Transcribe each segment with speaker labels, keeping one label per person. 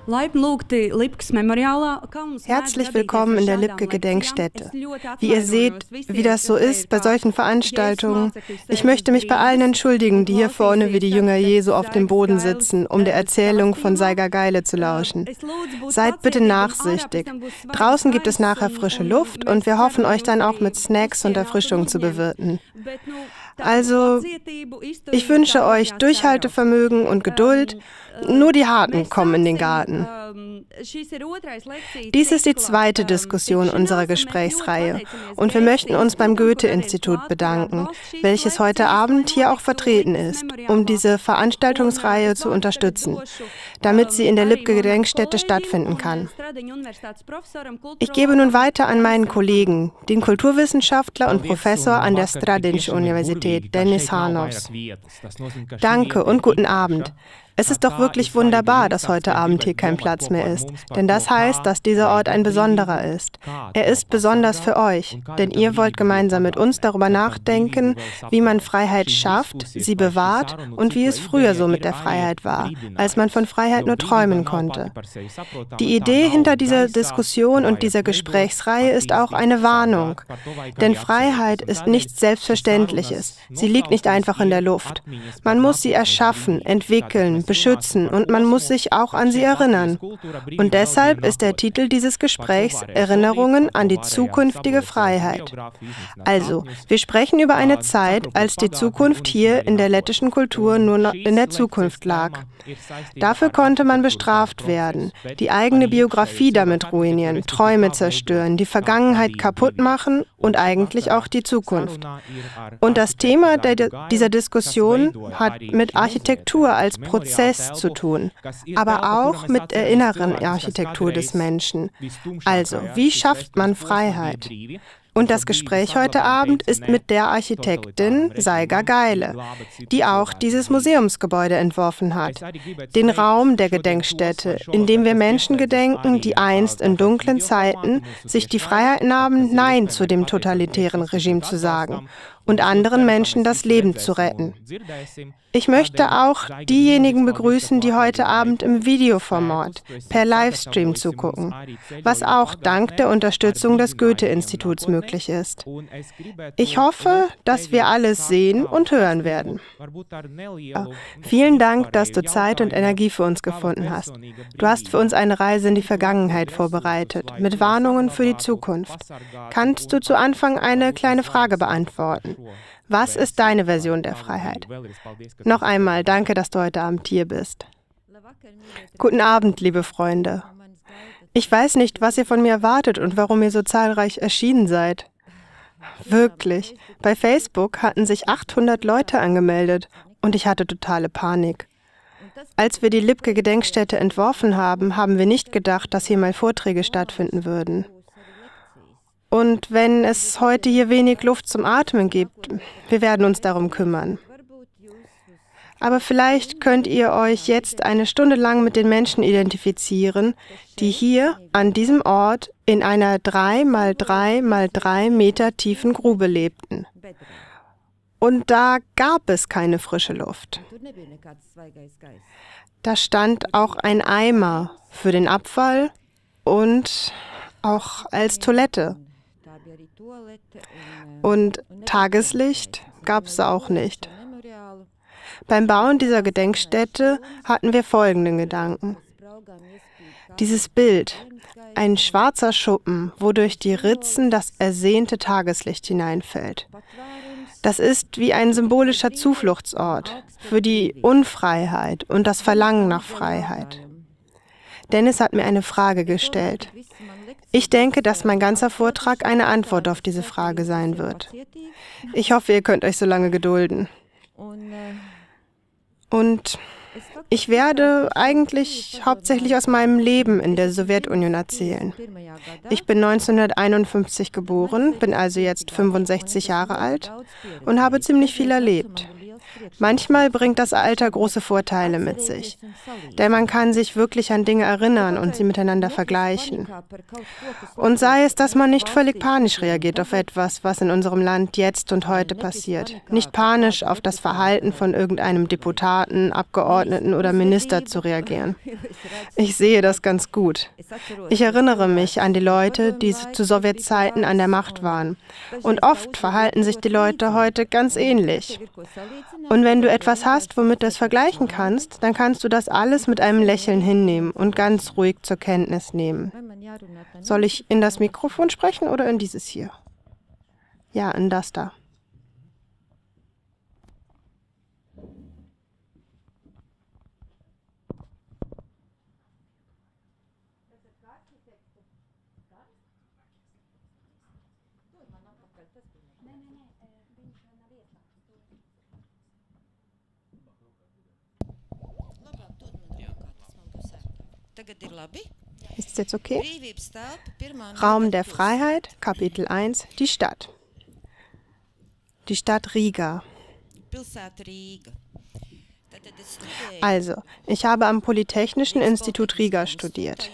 Speaker 1: Herzlich willkommen in der Lipke-Gedenkstätte. Wie ihr seht, wie das so ist bei solchen Veranstaltungen, ich möchte mich bei allen entschuldigen, die hier vorne wie die Jünger Jesu auf dem Boden sitzen, um der Erzählung von Saiga Gaile zu lauschen. Seid bitte nachsichtig. Draußen gibt es nachher frische Luft und wir hoffen, euch dann auch mit Snacks und Erfrischung zu bewirten. Also, ich wünsche euch Durchhaltevermögen und Geduld. Nur die Harten kommen in den Garten. Dies ist die zweite Diskussion unserer Gesprächsreihe und wir möchten uns beim Goethe-Institut bedanken, welches heute Abend hier auch vertreten ist, um diese Veranstaltungsreihe zu unterstützen, damit sie in der Lipke-Gedenkstätte stattfinden kann. Ich gebe nun weiter an meinen Kollegen, den Kulturwissenschaftler und Professor an der Stradinske Universität, Denis Hanovs. Danke und guten Abend. Es ist doch wirklich wunderbar, dass heute Abend hier kein Platz mehr ist, denn das heißt, dass dieser Ort ein besonderer ist. Er ist besonders für euch, denn ihr wollt gemeinsam mit uns darüber nachdenken, wie man Freiheit schafft, sie bewahrt und wie es früher so mit der Freiheit war, als man von Freiheit nur träumen konnte. Die Idee hinter dieser Diskussion und dieser Gesprächsreihe ist auch eine Warnung, denn Freiheit ist nichts Selbstverständliches. Sie liegt nicht einfach in der Luft. Man muss sie erschaffen, entwickeln, beschützen und man muss sich auch an sie erinnern. Und deshalb ist der Titel dieses Gesprächs Erinnerungen an die zukünftige Freiheit. Also, wir sprechen über eine Zeit, als die Zukunft hier in der lettischen Kultur nur noch in der Zukunft lag. Dafür konnte man bestraft werden, die eigene Biografie damit ruinieren, Träume zerstören, die Vergangenheit kaputt machen und eigentlich auch die Zukunft. Und das Thema dieser Diskussion hat mit Architektur als Prozess zu tun, aber auch mit der inneren Architektur des Menschen. Also, wie schafft man Freiheit? Und das Gespräch heute Abend ist mit der Architektin Saiga Gaile, die auch dieses Museumsgebäude entworfen hat. Den Raum der Gedenkstätte, in dem wir Menschen gedenken, die einst in dunklen Zeiten sich die Freiheit nahmen, Nein zu dem totalitären Regime zu sagen und anderen Menschen das Leben zu retten. Ich möchte auch diejenigen begrüßen, die heute Abend im Videoformat per Livestream zugucken, was auch dank der Unterstützung des Goethe-Instituts möglich ist. Ich hoffe, dass wir alles sehen und hören werden. Vielen Dank, dass du Zeit und Energie für uns gefunden hast. Du hast für uns eine Reise in die Vergangenheit vorbereitet, mit Warnungen für die Zukunft. Kannst du zu Anfang eine kleine Frage beantworten? Was ist deine Version der Freiheit? Noch einmal, danke, dass du heute Abend hier bist. Guten Abend, liebe Freunde. Ich weiß nicht, was ihr von mir erwartet und warum ihr so zahlreich erschienen seid. Wirklich, bei Facebook hatten sich 800 Leute angemeldet und ich hatte totale Panik. Als wir die Lipke-Gedenkstätte entworfen haben, haben wir nicht gedacht, dass hier mal Vorträge stattfinden würden. Und wenn es heute hier wenig Luft zum Atmen gibt, wir werden uns darum kümmern. Aber vielleicht könnt ihr euch jetzt eine Stunde lang mit den Menschen identifizieren, die hier an diesem Ort in einer 3x3x3 Meter tiefen Grube lebten. Und da gab es keine frische Luft. Da stand auch ein Eimer für den Abfall und auch als Toilette. Und Tageslicht gab es auch nicht. Beim Bauen dieser Gedenkstätte hatten wir folgenden Gedanken. Dieses Bild, ein schwarzer Schuppen, wo durch die Ritzen das ersehnte Tageslicht hineinfällt. Das ist wie ein symbolischer Zufluchtsort für die Unfreiheit und das Verlangen nach Freiheit. Dennis hat mir eine Frage gestellt. Ich denke, dass mein ganzer Vortrag eine Antwort auf diese Frage sein wird. Ich hoffe, ihr könnt euch so lange gedulden. Und ich werde eigentlich hauptsächlich aus meinem Leben in der Sowjetunion erzählen. Ich bin 1951 geboren, bin also jetzt 65 Jahre alt und habe ziemlich viel erlebt. Manchmal bringt das Alter große Vorteile mit sich, denn man kann sich wirklich an Dinge erinnern und sie miteinander vergleichen. Und sei es, dass man nicht völlig panisch reagiert auf etwas, was in unserem Land jetzt und heute passiert, nicht panisch auf das Verhalten von irgendeinem Deputaten, Abgeordneten oder Minister zu reagieren. Ich sehe das ganz gut. Ich erinnere mich an die Leute, die zu Sowjetzeiten an der Macht waren. Und oft verhalten sich die Leute heute ganz ähnlich. Und wenn du etwas hast, womit du es vergleichen kannst, dann kannst du das alles mit einem Lächeln hinnehmen und ganz ruhig zur Kenntnis nehmen. Soll ich in das Mikrofon sprechen oder in dieses hier? Ja, in das da. Ist es jetzt okay? Raum der Freiheit, Kapitel 1, die Stadt. Die Stadt Riga. Also, ich habe am Polytechnischen Institut Riga studiert.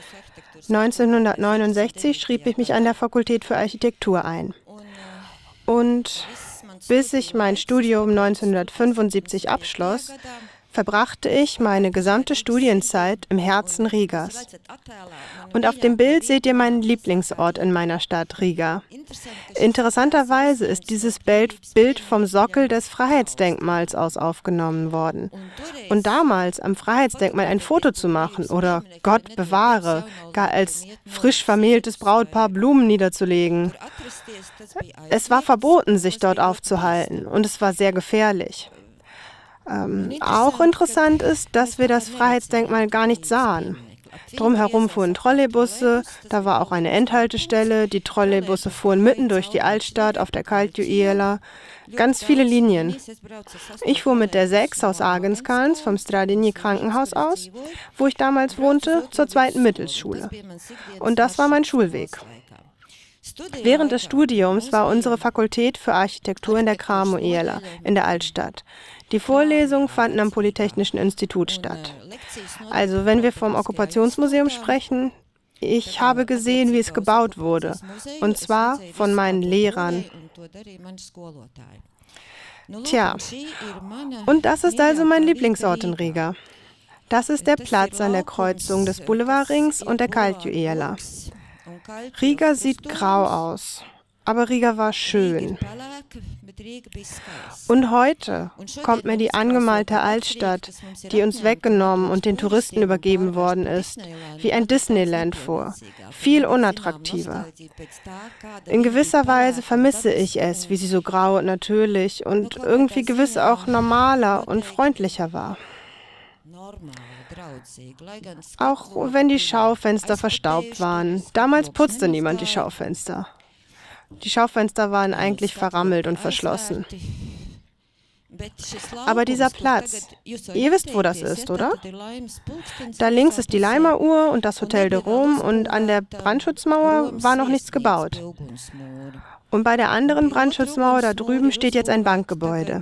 Speaker 1: 1969 schrieb ich mich an der Fakultät für Architektur ein. Und bis ich mein Studium 1975 abschloss, verbrachte ich meine gesamte Studienzeit im Herzen Rigas. Und auf dem Bild seht ihr meinen Lieblingsort in meiner Stadt, Riga. Interessanterweise ist dieses Bild vom Sockel des Freiheitsdenkmals aus aufgenommen worden. Und damals am Freiheitsdenkmal ein Foto zu machen oder, Gott bewahre, gar als frisch vermähltes Brautpaar Blumen niederzulegen. Es war verboten, sich dort aufzuhalten, und es war sehr gefährlich. Auch interessant ist, dass wir das Freiheitsdenkmal gar nicht sahen. Drumherum fuhren Trolleybusse, da war auch eine Endhaltestelle, die Trolleybusse fuhren mitten durch die Altstadt auf der Kaltjuela, ganz viele Linien. Ich fuhr mit der 6 aus Agenskans vom Stradini Krankenhaus aus, wo ich damals wohnte, zur 2. Mittelschule. Und das war mein Schulweg. Während des Studiums war unsere Fakultät für Architektur in der Kramoela in der Altstadt. Die Vorlesungen fanden am Polytechnischen Institut statt. Also wenn wir vom Okkupationsmuseum sprechen, ich habe gesehen, wie es gebaut wurde, und zwar von meinen Lehrern. Tja, und das ist also mein Lieblingsort in Riga. Das ist der Platz an der Kreuzung des Boulevardrings und der Kaltjuela. Riga sieht grau aus, aber Riga war schön. Und heute kommt mir die angemalte Altstadt, die uns weggenommen und den Touristen übergeben worden ist, wie ein Disneyland vor, viel unattraktiver. In gewisser Weise vermisse ich es, wie sie so grau und natürlich und irgendwie gewiss auch normaler und freundlicher war. Auch wenn die Schaufenster verstaubt waren. Damals putzte niemand die Schaufenster. Die Schaufenster waren eigentlich verrammelt und verschlossen. Aber dieser Platz, ihr wisst, wo das ist, oder? Da links ist die Leimer-Uhr und das Hotel de Rome und an der Brandschutzmauer war noch nichts gebaut. Und bei der anderen Brandschutzmauer da drüben steht jetzt ein Bankgebäude.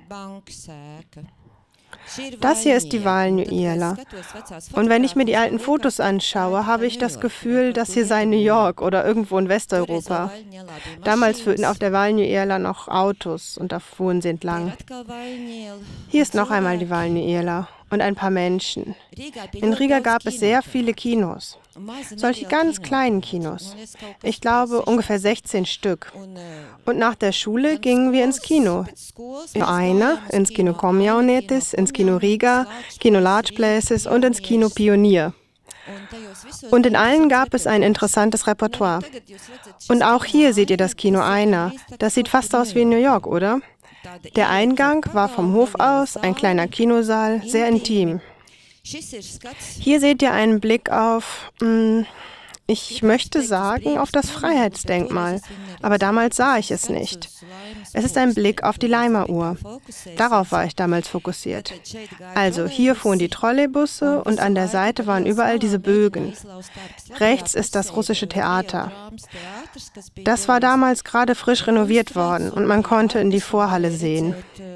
Speaker 1: Das hier ist die Valnjuela. Und wenn ich mir die alten Fotos anschaue, habe ich das Gefühl, das hier sei New York oder irgendwo in Westeuropa. Damals führten auf der Valnjuela noch Autos und da fuhren sie entlang. Hier ist noch einmal die Valnjuela und ein paar Menschen. In Riga gab es sehr viele Kinos. Solche ganz kleinen Kinos. Ich glaube ungefähr 16 Stück. Und nach der Schule gingen wir ins Kino. Kino Aina, ins Kino Komjaunetis, ins Kino Riga, Kino Large Places und ins Kino Pionier. Und in allen gab es ein interessantes Repertoire. Und auch hier seht ihr das Kino Aina. Das sieht fast aus wie in New York, oder? Der Eingang war vom Hof aus, ein kleiner Kinosaal, sehr intim. Hier seht ihr einen Blick auf, Ich möchte sagen, auf das Freiheitsdenkmal, aber damals sah ich es nicht. Es ist ein Blick auf die Laima-Uhr. Darauf war ich damals fokussiert. Also, hier fuhren die Trolleybusse und an der Seite waren überall diese Bögen. Rechts ist das russische Theater. Das war damals gerade frisch renoviert worden und man konnte in die Vorhalle sehen.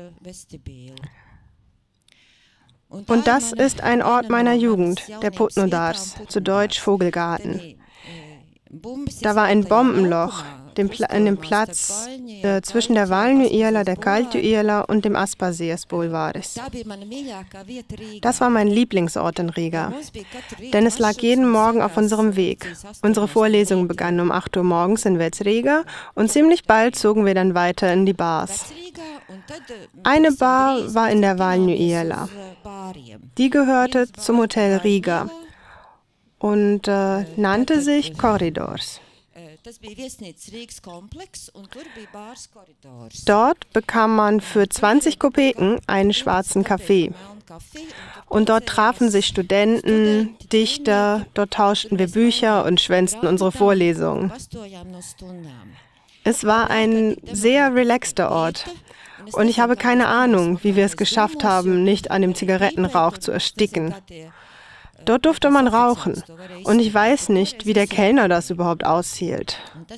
Speaker 1: Und das ist ein Ort meiner Jugend, der Putnodars, zu Deutsch Vogelgarten. Da war ein Bombenloch in dem Platz zwischen der Valnju iela, der Kalju iela und dem Aspasies Bulvaris. Das war mein Lieblingsort in Riga, denn es lag jeden Morgen auf unserem Weg. Unsere Vorlesungen begannen um 8 Uhr morgens in Vecrega und ziemlich bald zogen wir dann weiter in die Bars. Eine Bar war in der Valnju iela. Die gehörte zum Hotel Riga und nannte sich Corridors. Dort bekam man für 20 Kopeken einen schwarzen Kaffee. Und dort trafen sich Studenten, Dichter, dort tauschten wir Bücher und schwänzten unsere Vorlesungen. Es war ein sehr relaxter Ort. Und ich habe keine Ahnung, wie wir es geschafft haben, nicht an dem Zigarettenrauch zu ersticken. Dort durfte man rauchen. Und ich weiß nicht, wie der Kellner das überhaupt aushielt.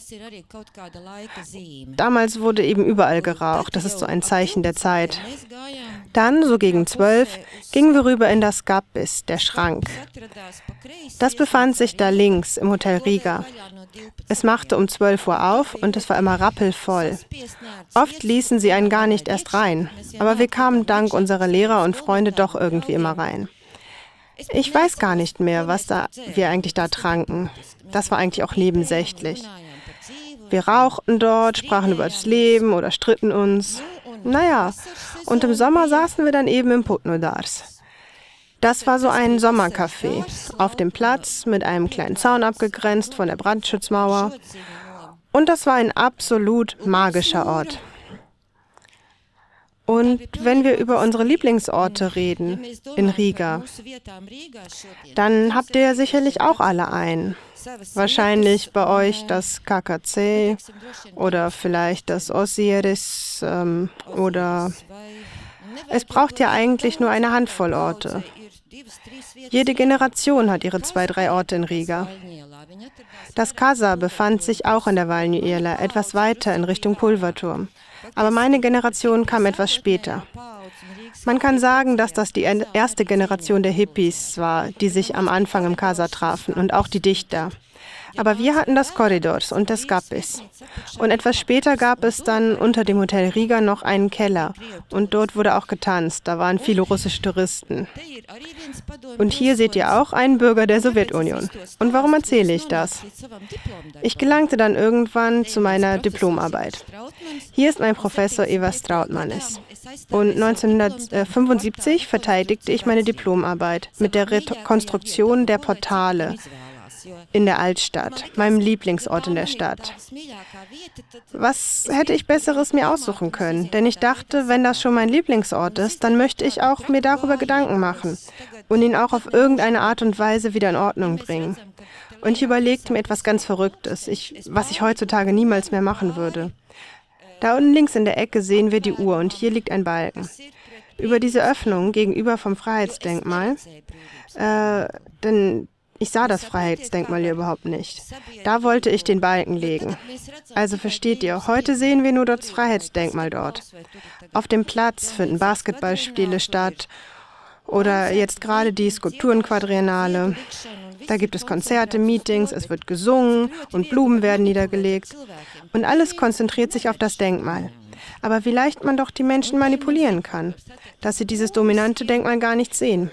Speaker 1: Damals wurde eben überall geraucht. Das ist so ein Zeichen der Zeit. Dann, so gegen 12, gingen wir rüber in das Gapis, der Schrank. Das befand sich da links im Hotel Riga. Es machte um 12 Uhr auf und es war immer rappelvoll. Oft ließen sie einen gar nicht erst rein. Aber wir kamen dank unserer Lehrer und Freunde doch irgendwie immer rein. Ich weiß gar nicht mehr, was wir eigentlich da tranken. Das war eigentlich auch nebensächlich. Wir rauchten dort, sprachen über das Leben oder stritten uns. Naja, und im Sommer saßen wir dann eben im Putnodars. Das war so ein Sommercafé, auf dem Platz, mit einem kleinen Zaun abgegrenzt von der Brandschutzmauer. Und das war ein absolut magischer Ort. Und wenn wir über unsere Lieblingsorte reden, in Riga, dann habt ihr ja sicherlich auch alle einen. Wahrscheinlich bei euch das KKC oder vielleicht das Osiris oder... Es braucht ja eigentlich nur eine Handvoll Orte. Jede Generation hat ihre 2, 3 Orte in Riga. Das Casa befand sich auch in der Valnju iela, etwas weiter in Richtung Pulverturm. Aber meine Generation kam etwas später. Man kann sagen, dass das die erste Generation der Hippies war, die sich am Anfang im Casa trafen und auch die Dichter. Aber wir hatten das Corridors und das Gapis. Und etwas später gab es dann unter dem Hotel Riga noch einen Keller. Und dort wurde auch getanzt. Da waren viele russische Touristen. Und hier seht ihr auch einen Bürger der Sowjetunion. Und warum erzähle ich das? Ich gelangte dann irgendwann zu meiner Diplomarbeit. Hier ist mein Professor Eva Strautmanis. Und 1975 verteidigte ich meine Diplomarbeit mit der Rekonstruktion der Portale in der Altstadt, meinem Lieblingsort in der Stadt. Was hätte ich Besseres mir aussuchen können? Denn ich dachte, wenn das schon mein Lieblingsort ist, dann möchte ich auch mir darüber Gedanken machen und ihn auch auf irgendeine Art und Weise wieder in Ordnung bringen. Und ich überlegte mir etwas ganz Verrücktes, was ich heutzutage niemals mehr machen würde. Da unten links in der Ecke sehen wir die Uhr und hier liegt ein Balken. Über diese Öffnung gegenüber vom Freiheitsdenkmal, denn ich sah das Freiheitsdenkmal hier überhaupt nicht. Da wollte ich den Balken legen. Also versteht ihr, heute sehen wir nur das Freiheitsdenkmal dort. Auf dem Platz finden Basketballspiele statt oder jetzt gerade die Skulpturenquadriennale. Da gibt es Konzerte, Meetings, es wird gesungen und Blumen werden niedergelegt. Und alles konzentriert sich auf das Denkmal. Aber wie leicht man doch die Menschen manipulieren kann, dass sie dieses dominante Denkmal gar nicht sehen.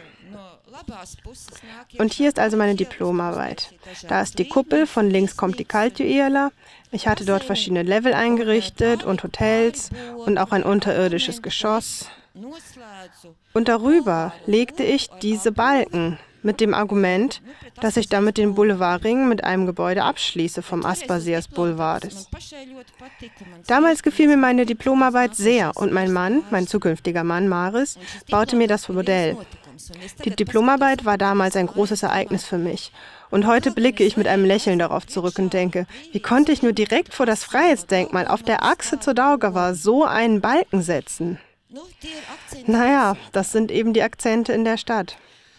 Speaker 1: Und hier ist also meine Diplomarbeit. Da ist die Kuppel, von links kommt die Kalju iela. Ich hatte dort verschiedene Level eingerichtet und Hotels und auch ein unterirdisches Geschoss. Und darüber legte ich diese Balken mit dem Argument, dass ich damit den Boulevardring mit einem Gebäude abschließe vom Aspasies Bulvaris. Damals gefiel mir meine Diplomarbeit sehr und mein zukünftiger Mann Maris, baute mir das Modell. Die Diplomarbeit war damals ein großes Ereignis für mich Und heute blicke ich mit einem Lächeln darauf zurück und denke, wie konnte ich nur direkt vor das Freiheitsdenkmal auf der Achse zur Daugava so einen Balken setzen? Naja, das sind eben die Akzente in der Stadt.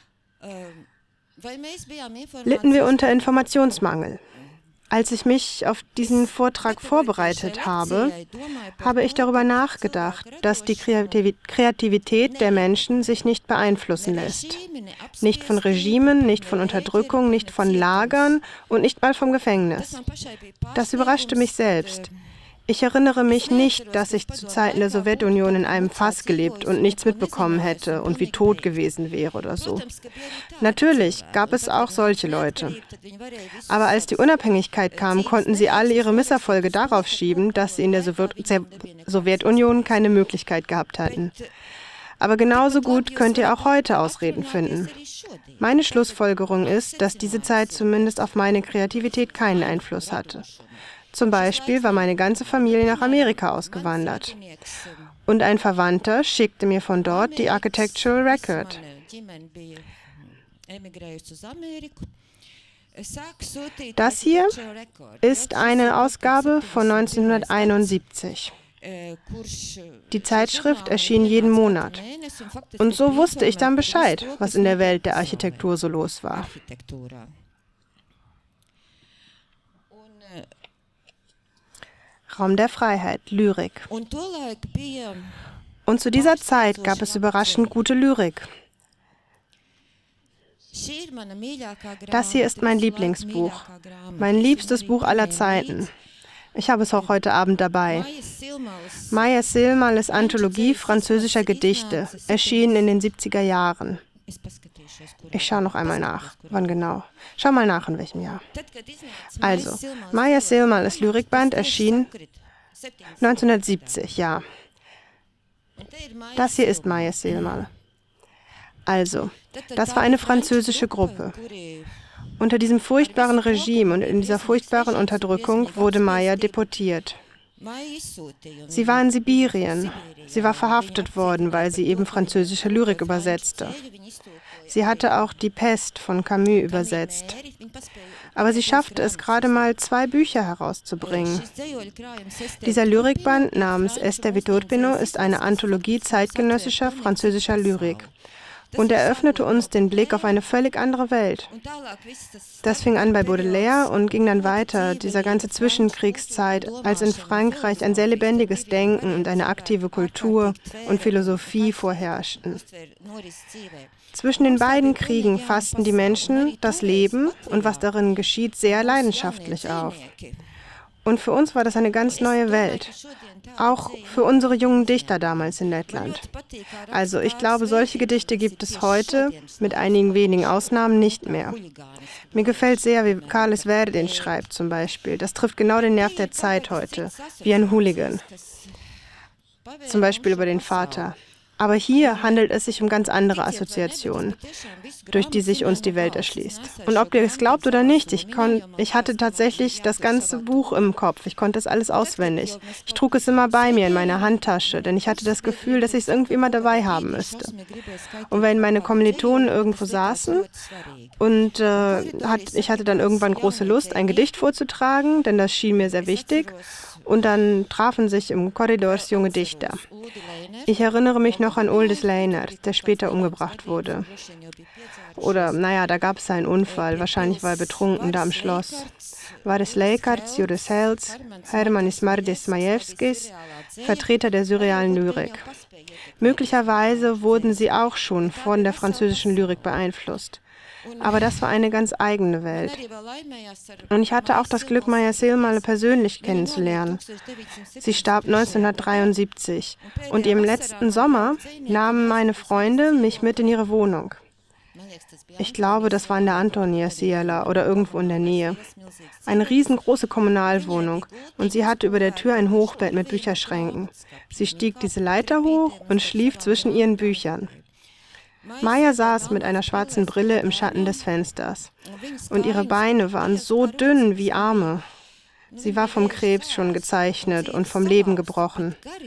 Speaker 1: Litten wir unter Informationsmangel? Als ich mich auf diesen Vortrag vorbereitet habe, habe ich darüber nachgedacht, dass die Kreativität der Menschen sich nicht beeinflussen lässt. Nicht von Regimen, nicht von Unterdrückung, nicht von Lagern und nicht mal vom Gefängnis. Das überraschte mich selbst. Ich erinnere mich nicht, dass ich zu Zeiten der Sowjetunion in einem Fass gelebt und nichts mitbekommen hätte und wie tot gewesen wäre oder so. Natürlich gab es auch solche Leute. Aber als die Unabhängigkeit kam, konnten sie alle ihre Misserfolge darauf schieben, dass sie in der Sowjetunion keine Möglichkeit gehabt hatten. Aber genauso gut könnt ihr auch heute Ausreden finden. Meine Schlussfolgerung ist, dass diese Zeit zumindest auf meine Kreativität keinen Einfluss hatte. Zum Beispiel war meine ganze Familie nach Amerika ausgewandert. Und ein Verwandter schickte mir von dort die Architectural Record. Das hier ist eine Ausgabe von 1971. Die Zeitschrift erschien jeden Monat. Und so wusste ich dann Bescheid, was in der Welt der Architektur so los war. Raum der Freiheit, Lyrik. Und zu dieser Zeit gab es überraschend gute Lyrik. Das hier ist mein Lieblingsbuch, mein liebstes Buch aller Zeiten. Ich habe es auch heute Abend dabei. Maya Silmales Anthologie französischer Gedichte, erschienen in den 70er Jahren. Ich schaue noch einmal nach. Wann genau? Schau mal nach, in welchem Jahr. Also, Maya Silmales Lyrikband erschien 1970, ja. Das hier ist Maya Silmal. Also, das war eine französische Gruppe. Unter diesem furchtbaren Regime und in dieser furchtbaren Unterdrückung wurde Maya deportiert. Sie war in Sibirien. Sie war verhaftet worden, weil sie eben französische Lyrik übersetzte. Sie hatte auch Die Pest von Camus übersetzt. Aber sie schaffte es gerade mal, 2 Bücher herauszubringen. Dieser Lyrikband namens Este Vitorpino ist eine Anthologie zeitgenössischer französischer Lyrik und eröffnete uns den Blick auf eine völlig andere Welt. Das fing an bei Baudelaire und ging dann weiter, dieser ganze Zwischenkriegszeit, als in Frankreich ein sehr lebendiges Denken und eine aktive Kultur und Philosophie vorherrschten. Zwischen den beiden Kriegen fassten die Menschen das Leben und was darin geschieht sehr leidenschaftlich auf. Und für uns war das eine ganz neue Welt, auch für unsere jungen Dichter damals in Lettland. Also ich glaube, solche Gedichte gibt es heute, mit einigen wenigen Ausnahmen, nicht mehr. Mir gefällt sehr, wie Carles Verdin schreibt zum Beispiel. Das trifft genau den Nerv der Zeit heute, wie ein Hooligan. Zum Beispiel über den Vater. Aber hier handelt es sich um ganz andere Assoziationen, durch die sich uns die Welt erschließt. Und ob ihr es glaubt oder nicht, ich hatte tatsächlich das ganze Buch im Kopf. Ich konnte es alles auswendig. Ich trug es immer bei mir in meiner Handtasche, denn ich hatte das Gefühl, dass ich es irgendwie immer dabei haben müsste. Und wenn meine Kommilitonen irgendwo saßen und ich hatte dann irgendwann große Lust, ein Gedicht vorzutragen, denn das schien mir sehr wichtig, und dann trafen sich im Korridors junge Dichter. Ich erinnere mich noch an Uldis Leinert, der später umgebracht wurde. Oder, naja, da gab es einen Unfall, wahrscheinlich war er betrunken da am Schloss. Varis Leikarts, Juris Hels, Hermannis Mardis Majewskis, Vertreter der surrealen Lyrik. Möglicherweise wurden sie auch schon von der französischen Lyrik beeinflusst. Aber das war eine ganz eigene Welt. Und ich hatte auch das Glück, Maya Silmal persönlich kennenzulernen. Sie starb 1973 und im letzten Sommer nahmen meine Freunde mich mit in ihre Wohnung. Ich glaube, das war in der Antonia Siela oder irgendwo in der Nähe. Eine riesengroße Kommunalwohnung und sie hatte über der Tür ein Hochbett mit Bücherschränken. Sie stieg diese Leiter hoch und schlief zwischen ihren Büchern. Maya saß mit einer schwarzen Brille im Schatten des Fensters und ihre Beine waren so dünn wie Arme. Sie war vom Krebs schon gezeichnet und vom Leben gebrochen.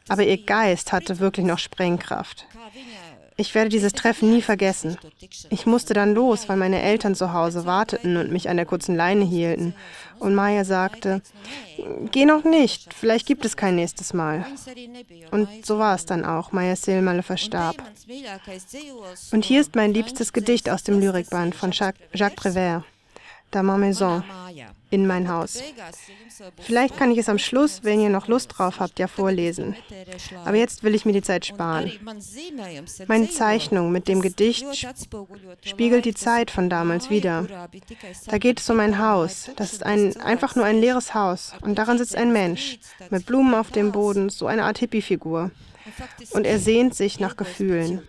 Speaker 1: aber ihr Geist hatte wirklich noch Sprengkraft. Ich werde dieses Treffen nie vergessen. Ich musste dann los, weil meine Eltern zu Hause warteten und mich an der kurzen Leine hielten. Und Maya sagte, geh noch nicht, vielleicht gibt es kein nächstes Mal. Und so war es dann auch. Maya Silmalle verstarb. Und hier ist mein liebstes Gedicht aus dem Lyrikband von Jacques Prévert, Dans ma maison, in mein Haus. Vielleicht kann ich es am Schluss, wenn ihr noch Lust drauf habt, ja vorlesen. Aber jetzt will ich mir die Zeit sparen. Meine Zeichnung mit dem Gedicht spiegelt die Zeit von damals wider. Da geht es um ein Haus. Das ist einfach nur ein leeres Haus. Und darin sitzt ein Mensch, mit Blumen auf dem Boden, so eine Art Hippie-Figur. Und er sehnt sich nach Gefühlen.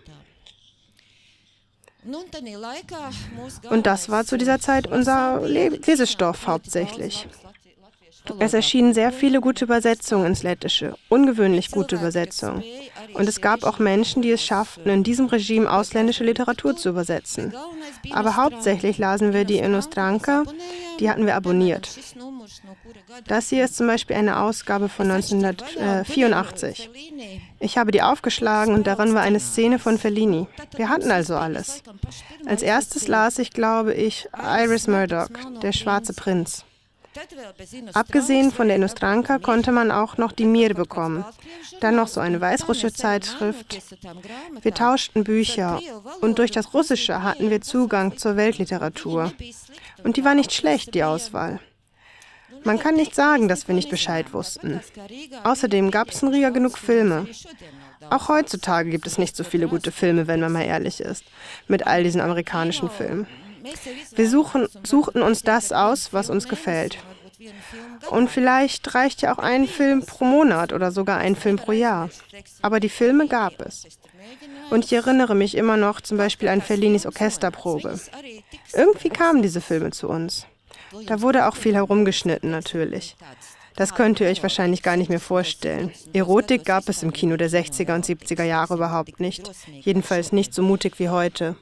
Speaker 1: Und das war zu dieser Zeit unser Lesestoff hauptsächlich. Es erschienen sehr viele gute Übersetzungen ins Lettische, ungewöhnlich gute Übersetzungen. Und es gab auch Menschen, die es schafften, in diesem Regime ausländische Literatur zu übersetzen. Aber hauptsächlich lasen wir die Inostranka, die hatten wir abonniert. Das hier ist zum Beispiel eine Ausgabe von 1984. Ich habe die aufgeschlagen und darin war eine Szene von Fellini. Wir hatten also alles. Als erstes las ich, glaube ich, Iris Murdoch, der schwarze Prinz. Abgesehen von der Inostranka konnte man auch noch die Mir bekommen. Dann noch so eine weißrussische Zeitschrift. Wir tauschten Bücher und durch das Russische hatten wir Zugang zur Weltliteratur. Und die war nicht schlecht, die Auswahl. Man kann nicht sagen, dass wir nicht Bescheid wussten. Außerdem gab es in Riga genug Filme. Auch heutzutage gibt es nicht so viele gute Filme, wenn man mal ehrlich ist, mit all diesen amerikanischen Filmen. Wir suchten uns das aus, was uns gefällt. Und vielleicht reicht ja auch ein Film pro Monat oder sogar ein Film pro Jahr. Aber die Filme gab es. Und ich erinnere mich immer noch zum Beispiel an Fellinis Orchesterprobe. Irgendwie kamen diese Filme zu uns. Da wurde auch viel herumgeschnitten natürlich. Das könnt ihr euch wahrscheinlich gar nicht mehr vorstellen. Erotik gab es im Kino der 60er und 70er Jahre überhaupt nicht. Jedenfalls nicht so mutig wie heute.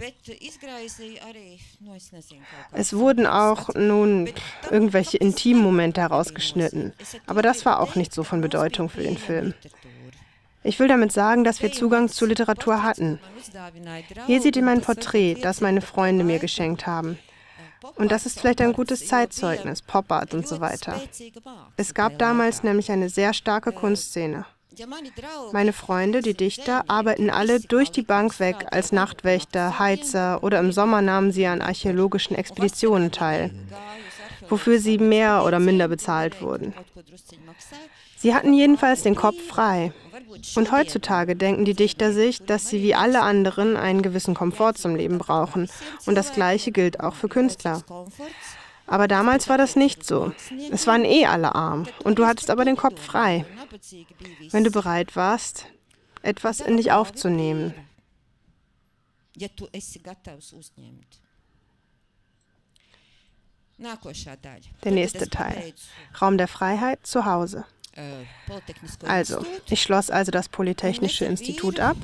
Speaker 1: Es wurden auch nun irgendwelche intimen Momente herausgeschnitten. Aber das war auch nicht so von Bedeutung für den Film. Ich will damit sagen, dass wir Zugang zu Literatur hatten. Hier seht ihr mein Porträt, das meine Freunde mir geschenkt haben. Und das ist vielleicht ein gutes Zeitzeugnis, Pop Art und so weiter. Es gab damals nämlich eine sehr starke Kunstszene. Meine Freunde, die Dichter, arbeiten alle durch die Bank weg als Nachtwächter, Heizer oder im Sommer nahmen sie an archäologischen Expeditionen teil, wofür sie mehr oder minder bezahlt wurden. Sie hatten jedenfalls den Kopf frei. Und heutzutage denken die Dichter sich, dass sie wie alle anderen einen gewissen Komfort zum Leben brauchen. Und das Gleiche gilt auch für Künstler. Aber damals war das nicht so. Es waren eh alle arm. Und du hattest aber den Kopf frei, wenn du bereit warst, etwas in dich aufzunehmen. Der nächste Teil. Raum der Freiheit zu Hause. Also, ich schloss also das Polytechnische Institut ab.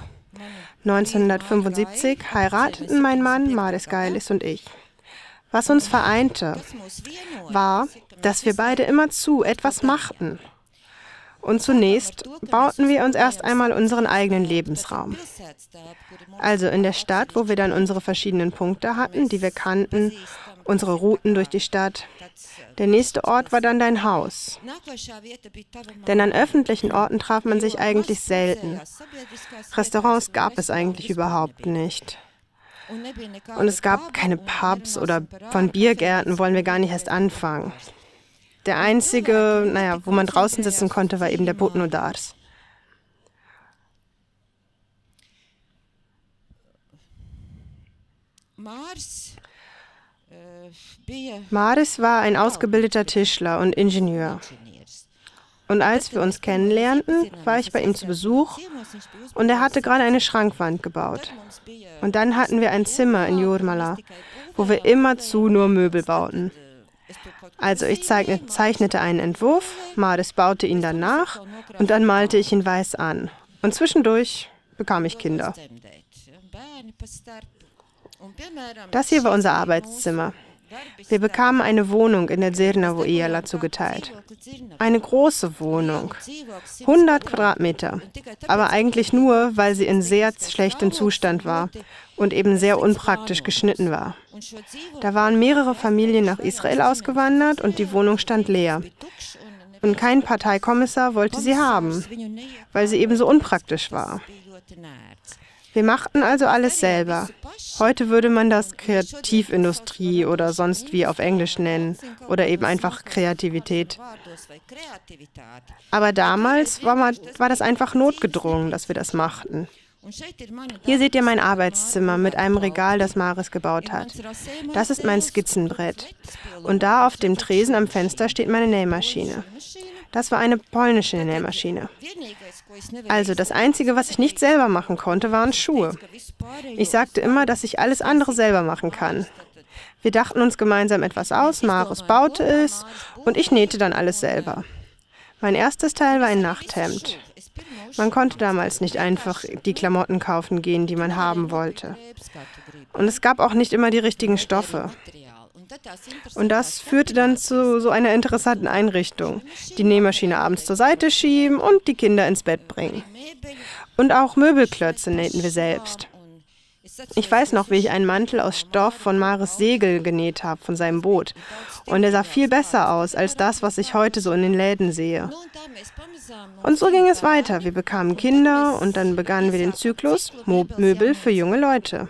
Speaker 1: 1975 heirateten mein Mann, Maris Geilis und ich. Was uns vereinte, war, dass wir beide immerzu etwas machten. Und zunächst bauten wir uns erst einmal unseren eigenen Lebensraum. Also in der Stadt, wo wir dann unsere verschiedenen Punkte hatten, die wir kannten, unsere Routen durch die Stadt. Der nächste Ort war dann dein Haus. Denn an öffentlichen Orten traf man sich eigentlich selten. Restaurants gab es eigentlich überhaupt nicht. Und es gab keine Pubs oder von Biergärten wollen wir gar nicht erst anfangen. Der einzige, wo man draußen sitzen konnte, war eben der Butnodars. Maris war ein ausgebildeter Tischler und Ingenieur. Und als wir uns kennenlernten, war ich bei ihm zu Besuch und er hatte gerade eine Schrankwand gebaut. Und dann hatten wir ein Zimmer in Jurmala, wo wir immerzu nur Möbel bauten. Also ich zeichnete einen Entwurf, Maris baute ihn dann nach und dann malte ich ihn weiß an. Und zwischendurch bekam ich Kinder. Das hier war unser Arbeitszimmer. Wir bekamen eine Wohnung in der Dzirnavu Iela zugeteilt. Eine große Wohnung, 100 Quadratmeter, aber eigentlich nur, weil sie in sehr schlechtem Zustand war und eben sehr unpraktisch geschnitten war. Da waren mehrere Familien nach Israel ausgewandert und die Wohnung stand leer. Und kein Parteikommissar wollte sie haben, weil sie eben so unpraktisch war. Wir machten also alles selber. Heute würde man das Kreativindustrie oder sonst wie auf Englisch nennen oder eben einfach Kreativität. Aber damals war das einfach notgedrungen, dass wir das machten. Hier seht ihr mein Arbeitszimmer mit einem Regal, das Maris gebaut hat. Das ist mein Skizzenbrett. Und da auf dem Tresen am Fenster steht meine Nähmaschine. Das war eine polnische Nähmaschine. Also das Einzige, was ich nicht selber machen konnte, waren Schuhe. Ich sagte immer, dass ich alles andere selber machen kann. Wir dachten uns gemeinsam etwas aus, Maris baute es und ich nähte dann alles selber. Mein erstes Teil war ein Nachthemd. Man konnte damals nicht einfach die Klamotten kaufen gehen, die man haben wollte. Und es gab auch nicht immer die richtigen Stoffe. Und das führte dann zu so einer interessanten Einrichtung. Die Nähmaschine abends zur Seite schieben und die Kinder ins Bett bringen. Und auch Möbelklötze nähten wir selbst. Ich weiß noch, wie ich einen Mantel aus Stoff von Maris Segel genäht habe, von seinem Boot. Und er sah viel besser aus als das, was ich heute so in den Läden sehe. Und so ging es weiter. Wir bekamen Kinder und dann begannen wir den Zyklus Möbel für junge Leute.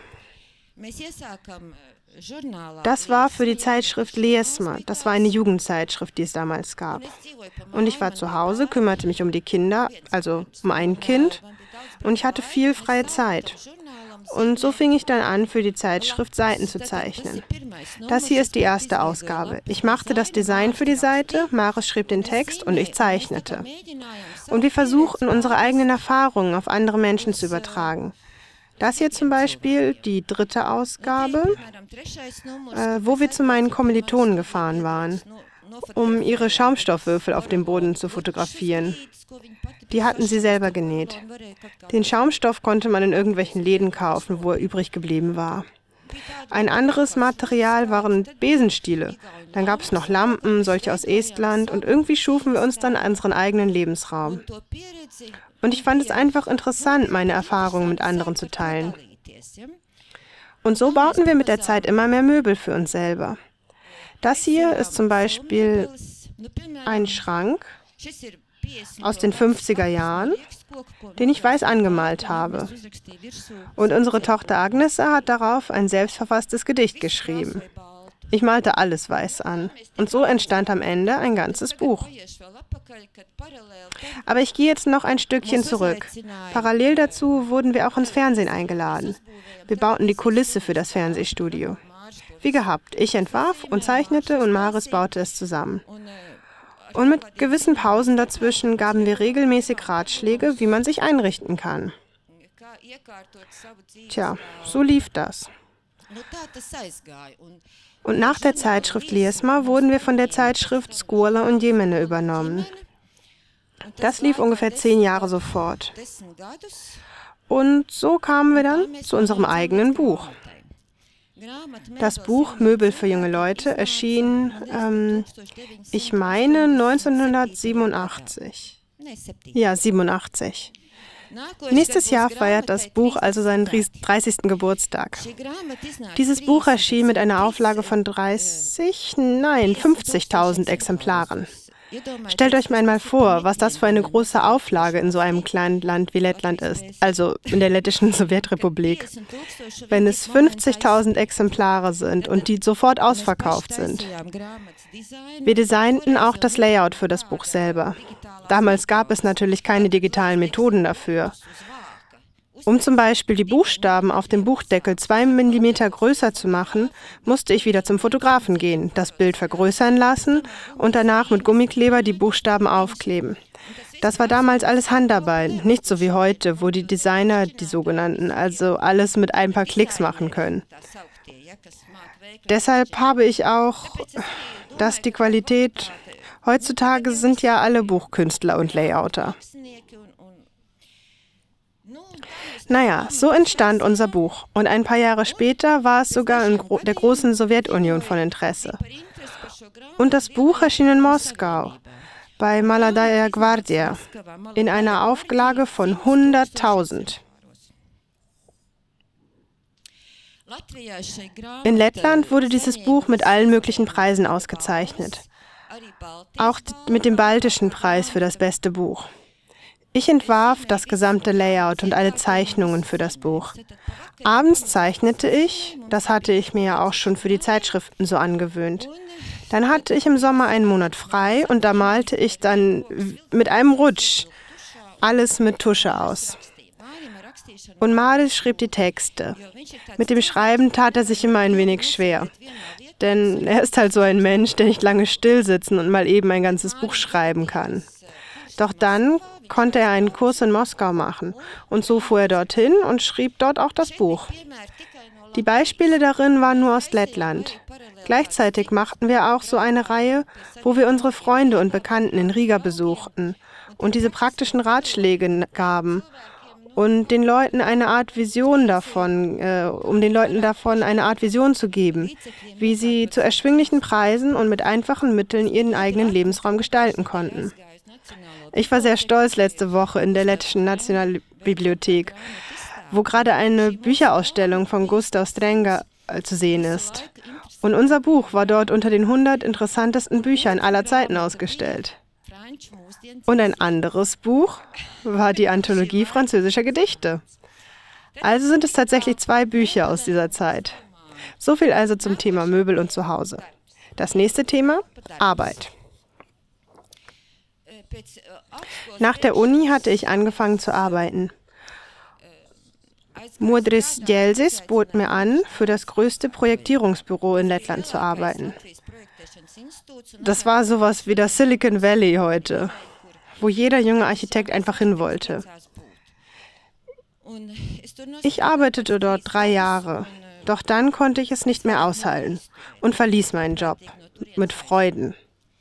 Speaker 1: Das war für die Zeitschrift Liesma. Das war eine Jugendzeitschrift, die es damals gab. Und ich war zu Hause, kümmerte mich um die Kinder, also um ein Kind. Und ich hatte viel freie Zeit. Und so fing ich dann an, für die Zeitschrift Seiten zu zeichnen. Das hier ist die erste Ausgabe. Ich machte das Design für die Seite, Maris schrieb den Text und ich zeichnete. Und wir versuchten, unsere eigenen Erfahrungen auf andere Menschen zu übertragen. Das hier zum Beispiel, die dritte Ausgabe, wo wir zu meinen Kommilitonen gefahren waren, um ihre Schaumstoffwürfel auf dem Boden zu fotografieren. Die hatten sie selber genäht. Den Schaumstoff konnte man in irgendwelchen Läden kaufen, wo er übrig geblieben war. Ein anderes Material waren Besenstiele. Dann gab es noch Lampen, solche aus Estland, und irgendwie schufen wir uns dann unseren eigenen Lebensraum. Und ich fand es einfach interessant, meine Erfahrungen mit anderen zu teilen. Und so bauten wir mit der Zeit immer mehr Möbel für uns selber. Das hier ist zum Beispiel ein Schrank aus den 50er Jahren, den ich weiß angemalt habe. Und unsere Tochter Agnesa hat darauf ein selbstverfasstes Gedicht geschrieben. Ich malte alles weiß an. Und so entstand am Ende ein ganzes Buch. Aber ich gehe jetzt noch ein Stückchen zurück. Parallel dazu wurden wir auch ins Fernsehen eingeladen. Wir bauten die Kulisse für das Fernsehstudio. Wie gehabt, ich entwarf und zeichnete und Maris baute es zusammen. Und mit gewissen Pausen dazwischen gaben wir regelmäßig Ratschläge, wie man sich einrichten kann. Tja, so lief das. Und nach der Zeitschrift Liesma wurden wir von der Zeitschrift Skola und Jemene übernommen. Das lief ungefähr 10 Jahre so fort. Und so kamen wir dann zu unserem eigenen Buch. Das Buch Möbel für junge Leute erschien, ich meine, 1987. Ja, 87. Nächstes Jahr feiert das Buch also seinen 30. Geburtstag. Dieses Buch erschien mit einer Auflage von 50.000 Exemplaren. Stellt euch einmal vor, was das für eine große Auflage in so einem kleinen Land wie Lettland ist, also in der lettischen Sowjetrepublik. Wenn es 50.000 Exemplare sind und die sofort ausverkauft sind. Wir designten auch das Layout für das Buch selber. Damals gab es natürlich keine digitalen Methoden dafür. Um zum Beispiel die Buchstaben auf dem Buchdeckel 2 mm größer zu machen, musste ich wieder zum Fotografen gehen, das Bild vergrößern lassen und danach mit Gummikleber die Buchstaben aufkleben. Das war damals alles Handarbeit, nicht so wie heute, wo die Designer, die sogenannten, also alles mit ein paar Klicks machen können. Deshalb habe ich auch, dass die Qualität, heutzutage sind ja alle Buchkünstler und Layouter. Naja, so entstand unser Buch. Und ein paar Jahre später war es sogar in der großen Sowjetunion von Interesse. Und das Buch erschien in Moskau bei Maladaya Gvardia in einer Auflage von 100.000. In Lettland wurde dieses Buch mit allen möglichen Preisen ausgezeichnet. Auch mit dem Baltischen Preis für das beste Buch. Ich entwarf das gesamte Layout und alle Zeichnungen für das Buch. Abends zeichnete ich, das hatte ich mir ja auch schon für die Zeitschriften so angewöhnt. Dann hatte ich im Sommer einen Monat frei und da malte ich dann mit einem Rutsch alles mit Tusche aus. Und Maris schrieb die Texte. Mit dem Schreiben tat er sich immer ein wenig schwer. Denn er ist halt so ein Mensch, der nicht lange still sitzen und mal eben ein ganzes Buch schreiben kann. Doch dann konnte er einen Kurs in Moskau machen. Und so fuhr er dorthin und schrieb dort auch das Buch. Die Beispiele darin waren nur aus Lettland. Gleichzeitig machten wir auch so eine Reihe, wo wir unsere Freunde und Bekannten in Riga besuchten und diese praktischen Ratschläge gaben und den Leuten eine Art Vision davon, eine Art Vision zu geben, wie sie zu erschwinglichen Preisen und mit einfachen Mitteln ihren eigenen Lebensraum gestalten konnten. Ich war sehr stolz letzte Woche in der Lettischen Nationalbibliothek, wo gerade eine Bücherausstellung von Gustav Strenga zu sehen ist. Und unser Buch war dort unter den 100 interessantesten Büchern aller Zeiten ausgestellt. Und ein anderes Buch war die Anthologie französischer Gedichte. Also sind es tatsächlich 2 Bücher aus dieser Zeit. So viel also zum Thema Möbel und Zuhause. Das nächste Thema: Arbeit. Nach der Uni hatte ich angefangen zu arbeiten. Mudris Djelsis bot mir an, für das größte Projektierungsbüro in Lettland zu arbeiten. Das war sowas wie das Silicon Valley heute, wo jeder junge Architekt einfach hin wollte. Ich arbeitete dort 3 Jahre, doch dann konnte ich es nicht mehr aushalten und verließ meinen Job mit Freuden.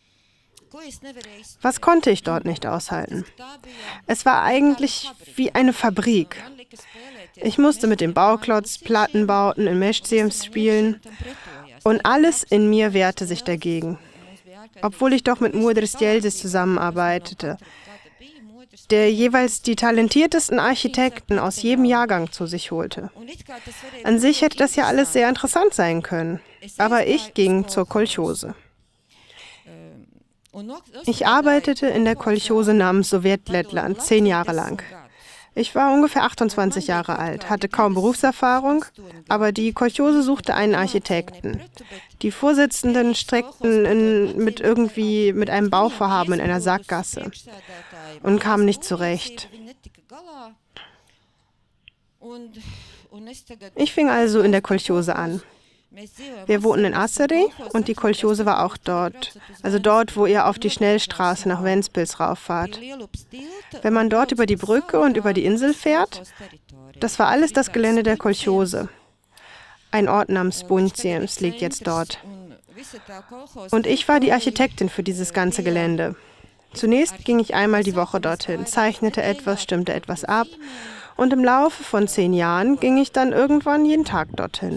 Speaker 1: Was konnte ich dort nicht aushalten? Es war eigentlich wie eine Fabrik. Ich musste mit dem Bauklotz Plattenbauten in Meshziems spielen und alles in mir wehrte sich dagegen. Obwohl ich doch mit Mudris Djelsis zusammenarbeitete, der jeweils die talentiertesten Architekten aus jedem Jahrgang zu sich holte. An sich hätte das ja alles sehr interessant sein können, aber ich ging zur Kolchose. Ich arbeitete in der Kolchose namens Sowjetlettland 10 Jahre lang. Ich war ungefähr 28 Jahre alt, hatte kaum Berufserfahrung, aber die Kolchose suchte einen Architekten. Die Vorsitzenden streckten mit einem Bauvorhaben in einer Sackgasse und kamen nicht zurecht. Ich fing also in der Kolchose an. Wir wohnten in Asseri und die Kolchose war auch dort, also dort, wo ihr auf die Schnellstraße nach Ventspils rauffahrt. Wenn man dort über die Brücke und über die Insel fährt, das war alles das Gelände der Kolchose. Ein Ort namens Bunziems liegt jetzt dort. Und ich war die Architektin für dieses ganze Gelände. Zunächst ging ich einmal die Woche dorthin, zeichnete etwas, stimmte etwas ab und im Laufe von 10 Jahren ging ich dann irgendwann jeden Tag dorthin.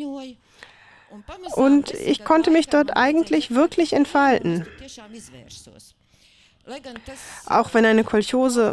Speaker 1: Und ich konnte mich dort eigentlich wirklich entfalten. Auch wenn eine Kolchose,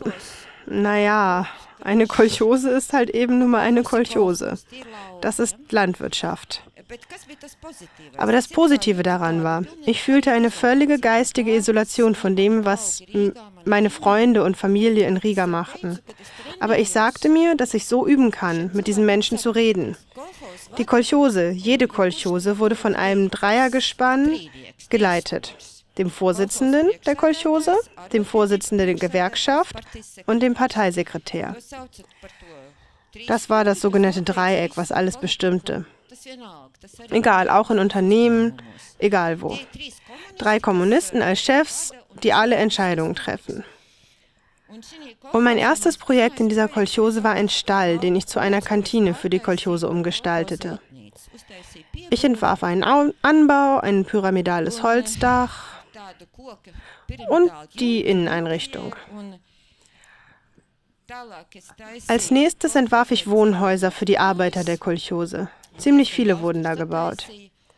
Speaker 1: eine Kolchose ist halt eben nur mal eine Kolchose. Das ist Landwirtschaft. Aber das Positive daran war, ich fühlte eine völlige geistige Isolation von dem, was meine Freunde und Familie in Riga machten. Aber ich sagte mir, dass ich so üben kann, mit diesen Menschen zu reden. Die Kolchose, jede Kolchose, wurde von einem Dreiergespann geleitet. Dem Vorsitzenden der Kolchose, dem Vorsitzenden der Gewerkschaft und dem Parteisekretär. Das war das sogenannte Dreieck, was alles bestimmte. Egal, auch in Unternehmen, egal wo. 3 Kommunisten als Chefs, die alle Entscheidungen treffen. Und mein erstes Projekt in dieser Kolchose war ein Stall, den ich zu einer Kantine für die Kolchose umgestaltete. Ich entwarf einen Anbau, ein pyramidales Holzdach und die Inneneinrichtung. Als nächstes entwarf ich Wohnhäuser für die Arbeiter der Kolchose. Ziemlich viele wurden da gebaut.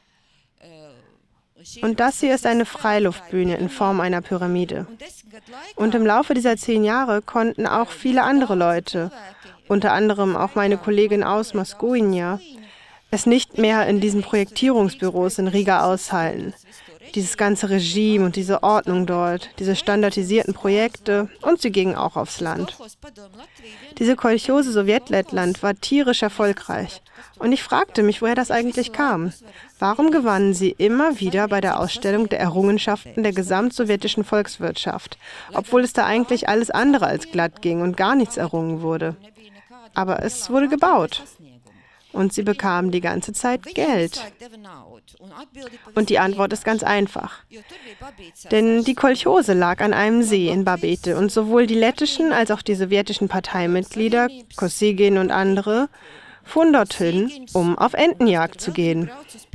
Speaker 1: Und das hier ist eine Freiluftbühne in Form einer Pyramide. Und im Laufe dieser 10 Jahre konnten auch viele andere Leute, unter anderem auch meine Kollegin aus Moscowinja, es nicht mehr in diesen Projektierungsbüros in Riga aushalten. Dieses ganze Regime und diese Ordnung dort, diese standardisierten Projekte, und sie gingen auch aufs Land. Diese Kolchose Sowjetlettland war tierisch erfolgreich. Und ich fragte mich, woher das eigentlich kam. Warum gewannen sie immer wieder bei der Ausstellung der Errungenschaften der gesamtsowjetischen Volkswirtschaft, obwohl es da eigentlich alles andere als glatt ging und gar nichts errungen wurde? Aber es wurde gebaut. Und sie bekamen die ganze Zeit Geld. Und die Antwort ist ganz einfach. Denn die Kolchose lag an einem See in Babete und sowohl die lettischen als auch die sowjetischen Parteimitglieder, Kosygin und andere, fuhren dorthin, um auf Entenjagd zu gehen.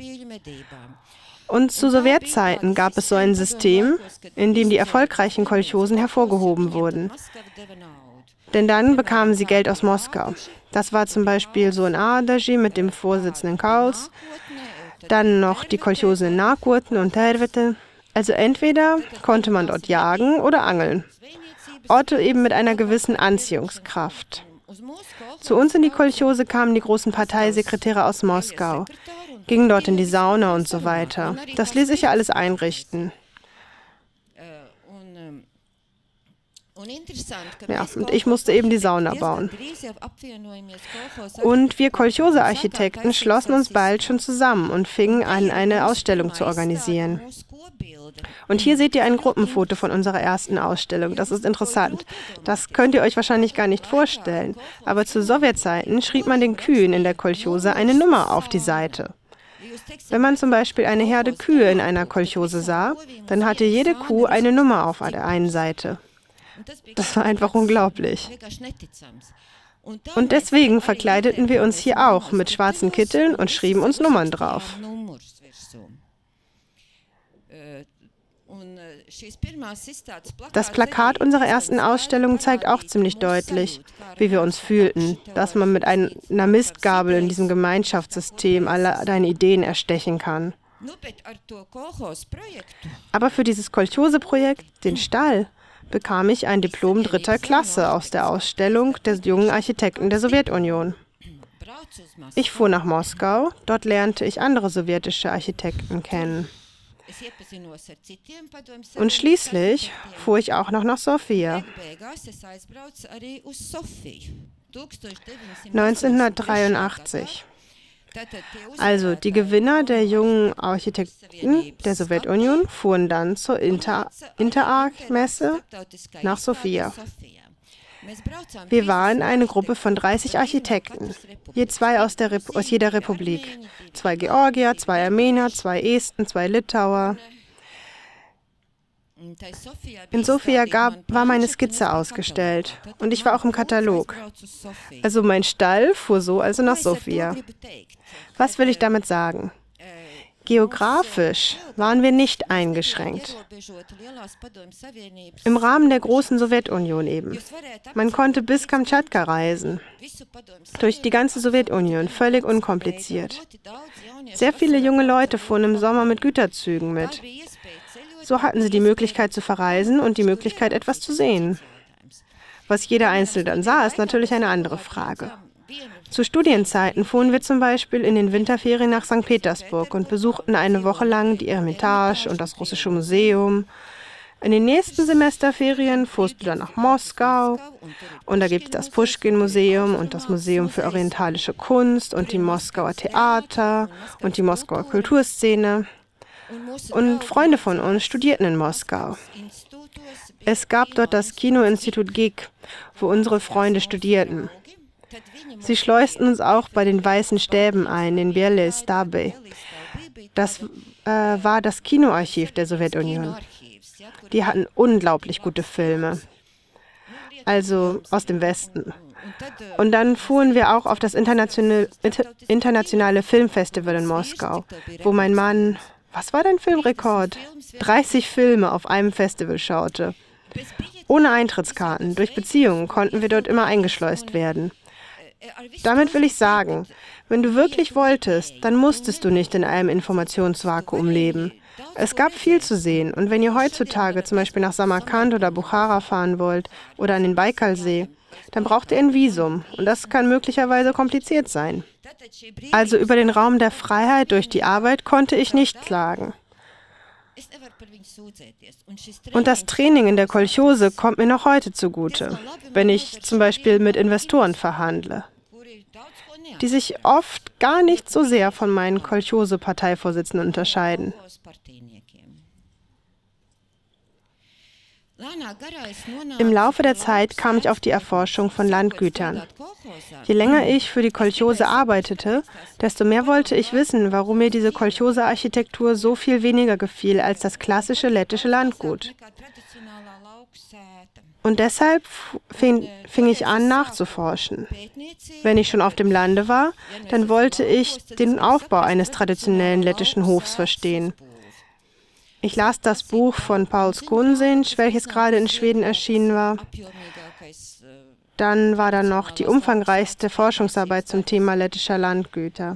Speaker 1: Und zu Sowjetzeiten gab es so ein System, in dem die erfolgreichen Kolchosen hervorgehoben wurden. Denn dann bekamen sie Geld aus Moskau. Das war zum Beispiel so in Adaji mit dem Vorsitzenden Kauls, dann noch die Kolchose in Nakurten und Tervete. Also entweder konnte man dort jagen oder angeln. Orte eben mit einer gewissen Anziehungskraft. Zu uns in die Kolchose kamen die großen Parteisekretäre aus Moskau, gingen dort in die Sauna und so weiter. Das ließ sich ja alles einrichten. Ja, und ich musste eben die Sauna bauen. Und wir Kolchose-Architekten schlossen uns bald schon zusammen und fingen an, eine Ausstellung zu organisieren. Und hier seht ihr ein Gruppenfoto von unserer ersten Ausstellung. Das ist interessant. Das könnt ihr euch wahrscheinlich gar nicht vorstellen. Aber zu Sowjetzeiten schrieb man den Kühen in der Kolchose eine Nummer auf die Seite. Wenn man zum Beispiel eine Herde Kühe in einer Kolchose sah, dann hatte jede Kuh eine Nummer auf der einen Seite. Das war einfach unglaublich. Und deswegen verkleideten wir uns hier auch mit schwarzen Kitteln und schrieben uns Nummern drauf. Das Plakat unserer ersten Ausstellung zeigt auch ziemlich deutlich, wie wir uns fühlten, dass man mit einer Mistgabel in diesem Gemeinschaftssystem alle deine Ideen erstechen kann. Aber für dieses Kolchose-Projekt, den Stall, bekam ich ein Diplom 3. Klasse aus der Ausstellung der jungen Architekten der Sowjetunion. Ich fuhr nach Moskau, dort lernte ich andere sowjetische Architekten kennen. Und schließlich fuhr ich auch noch nach Sofia. 1983. Also die Gewinner der jungen Architekten der Sowjetunion fuhren dann zur Interarch-Messe nach Sofia. Wir waren eine Gruppe von 30 Architekten, je 2 aus jeder Republik. 2 Georgier, 2 Armenier, 2 Esten, 2 Litauer. In Sofia war meine Skizze ausgestellt und ich war auch im Katalog. Also mein Stall fuhr so also nach Sofia. Was will ich damit sagen? Geografisch waren wir nicht eingeschränkt. Im Rahmen der großen Sowjetunion eben. Man konnte bis Kamtschatka reisen. Durch die ganze Sowjetunion, völlig unkompliziert. Sehr viele junge Leute fuhren im Sommer mit Güterzügen mit. So hatten sie die Möglichkeit zu verreisen und die Möglichkeit, etwas zu sehen. Was jeder Einzelne dann sah, ist natürlich eine andere Frage. Zu Studienzeiten fuhren wir zum Beispiel in den Winterferien nach St. Petersburg und besuchten eine Woche lang die Eremitage und das Russische Museum. In den nächsten Semesterferien fuhrst du dann nach Moskau und da gibt es das Puschkin-Museum und das Museum für orientalische Kunst und die Moskauer Theater und die Moskauer Kulturszene. Und Freunde von uns studierten in Moskau. Es gab dort das Kinoinstitut GIG, wo unsere Freunde studierten. Sie schleusten uns auch bei den Weißen Stäben ein, in Bielej Staby. Das war das Kinoarchiv der Sowjetunion. Die hatten unglaublich gute Filme, also aus dem Westen. Und dann fuhren wir auch auf das internationale Filmfestival in Moskau, wo mein Mann, was war dein Filmrekord? 30 Filme auf einem Festival schaute. Ohne Eintrittskarten, durch Beziehungen konnten wir dort immer eingeschleust werden. Damit will ich sagen, wenn du wirklich wolltest, dann musstest du nicht in einem Informationsvakuum leben. Es gab viel zu sehen und wenn ihr heutzutage zum Beispiel nach Samarkand oder Bukhara fahren wollt oder an den Baikalsee, dann braucht ihr ein Visum und das kann möglicherweise kompliziert sein. Also über den Raum der Freiheit durch die Arbeit konnte ich nicht klagen. Und das Training in der Kolchose kommt mir noch heute zugute, wenn ich zum Beispiel mit Investoren verhandle, die sich oft gar nicht so sehr von meinen Kolchose-Parteivorsitzenden unterscheiden. Im Laufe der Zeit kam ich auf die Erforschung von Landgütern. Je länger ich für die Kolchose arbeitete, desto mehr wollte ich wissen, warum mir diese Kolchose-Architektur so viel weniger gefiel als das klassische lettische Landgut. Und deshalb fing ich an, nachzuforschen. Wenn ich schon auf dem Lande war, dann wollte ich den Aufbau eines traditionellen lettischen Hofs verstehen. Ich las das Buch von Paul Skunsinch, welches gerade in Schweden erschienen war. Dann war da noch die umfangreichste Forschungsarbeit zum Thema lettischer Landgüter.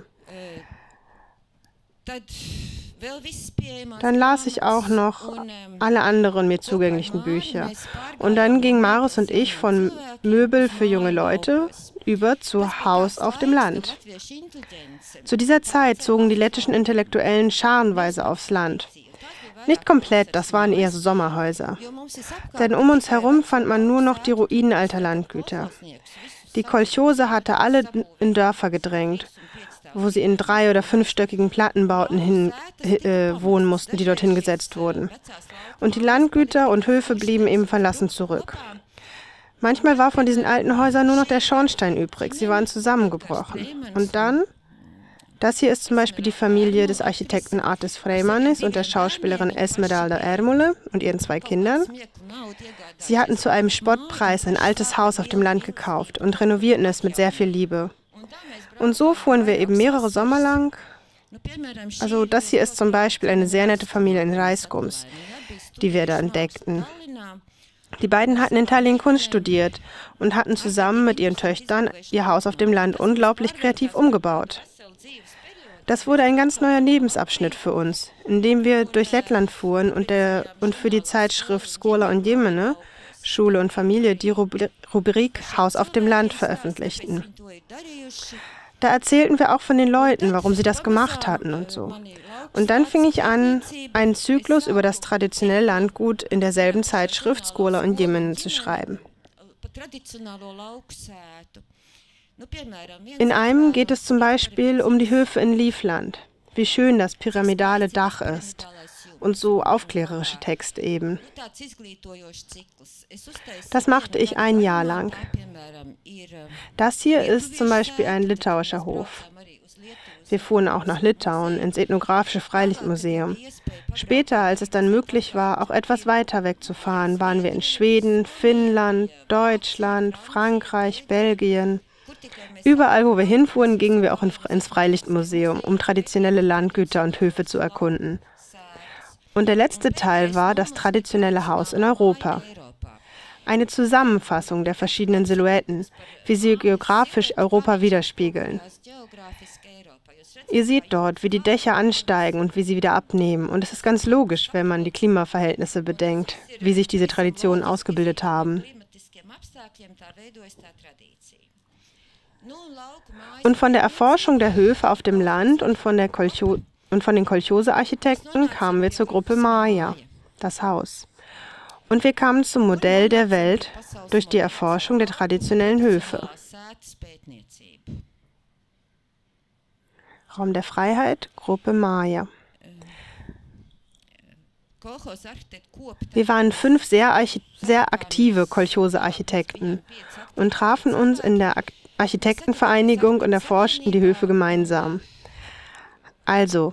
Speaker 1: Dann las ich auch noch alle anderen mir zugänglichen Bücher. Und dann gingen Marius und ich von Möbel für junge Leute über zu Haus auf dem Land. Zu dieser Zeit zogen die lettischen Intellektuellen scharenweise aufs Land. Nicht komplett, das waren eher so Sommerhäuser. Denn um uns herum fand man nur noch die Ruinen alter Landgüter. Die Kolchose hatte alle in Dörfer gedrängt, wo sie in 3- oder 5-stöckigen Plattenbauten wohnen mussten, die dorthin gesetzt wurden. Und die Landgüter und Höfe blieben eben verlassen zurück. Manchmal war von diesen alten Häusern nur noch der Schornstein übrig, sie waren zusammengebrochen. Und dann, das hier ist zum Beispiel die Familie des Architekten Artis Freimanis und der Schauspielerin Esmeralda Ermole und ihren 2 Kindern. Sie hatten zu einem Spottpreis ein altes Haus auf dem Land gekauft und renovierten es mit sehr viel Liebe. Und so fuhren wir eben mehrere Sommer lang. Also das hier ist zum Beispiel eine sehr nette Familie in Reiskums, die wir da entdeckten. Die beiden hatten in Tallinn Kunst studiert und hatten zusammen mit ihren Töchtern ihr Haus auf dem Land unglaublich kreativ umgebaut. Das wurde ein ganz neuer Lebensabschnitt für uns, indem wir durch Lettland fuhren und für die Zeitschrift Skola und Jemene, Schule und Familie, die Rubrik Haus auf dem Land veröffentlichten. Da erzählten wir auch von den Leuten, warum sie das gemacht hatten und so. Und dann fing ich an, einen Zyklus über das traditionelle Landgut in derselben Zeitschrift Skola und Jemene zu schreiben. In einem geht es zum Beispiel um die Höfe in Livland, wie schön das pyramidale Dach ist und so aufklärerische Texte eben. Das machte ich ein Jahr lang. Das hier ist zum Beispiel ein litauischer Hof. Wir fuhren auch nach Litauen, ins ethnografische Freilichtmuseum. Später, als es dann möglich war, auch etwas weiter wegzufahren, waren wir in Schweden, Finnland, Deutschland, Frankreich, Belgien. Überall, wo wir hinfuhren, gingen wir auch ins Freilichtmuseum, um traditionelle Landgüter und Höfe zu erkunden. Und der letzte Teil war das traditionelle Haus in Europa. Eine Zusammenfassung der verschiedenen Silhouetten, wie sie geografisch Europa widerspiegeln. Ihr seht dort, wie die Dächer ansteigen und wie sie wieder abnehmen. Und es ist ganz logisch, wenn man die Klimaverhältnisse bedenkt, wie sich diese Traditionen ausgebildet haben. Und von der Erforschung der Höfe auf dem Land und von den Kolchose-Architekten kamen wir zur Gruppe Maya, das Haus. Und wir kamen zum Modell der Welt durch die Erforschung der traditionellen Höfe. Raum der Freiheit, Gruppe Maya. Wir waren 5 sehr aktive Kolchose-Architekten und trafen uns in der Architektenvereinigung und erforschten die Höfe gemeinsam. Also,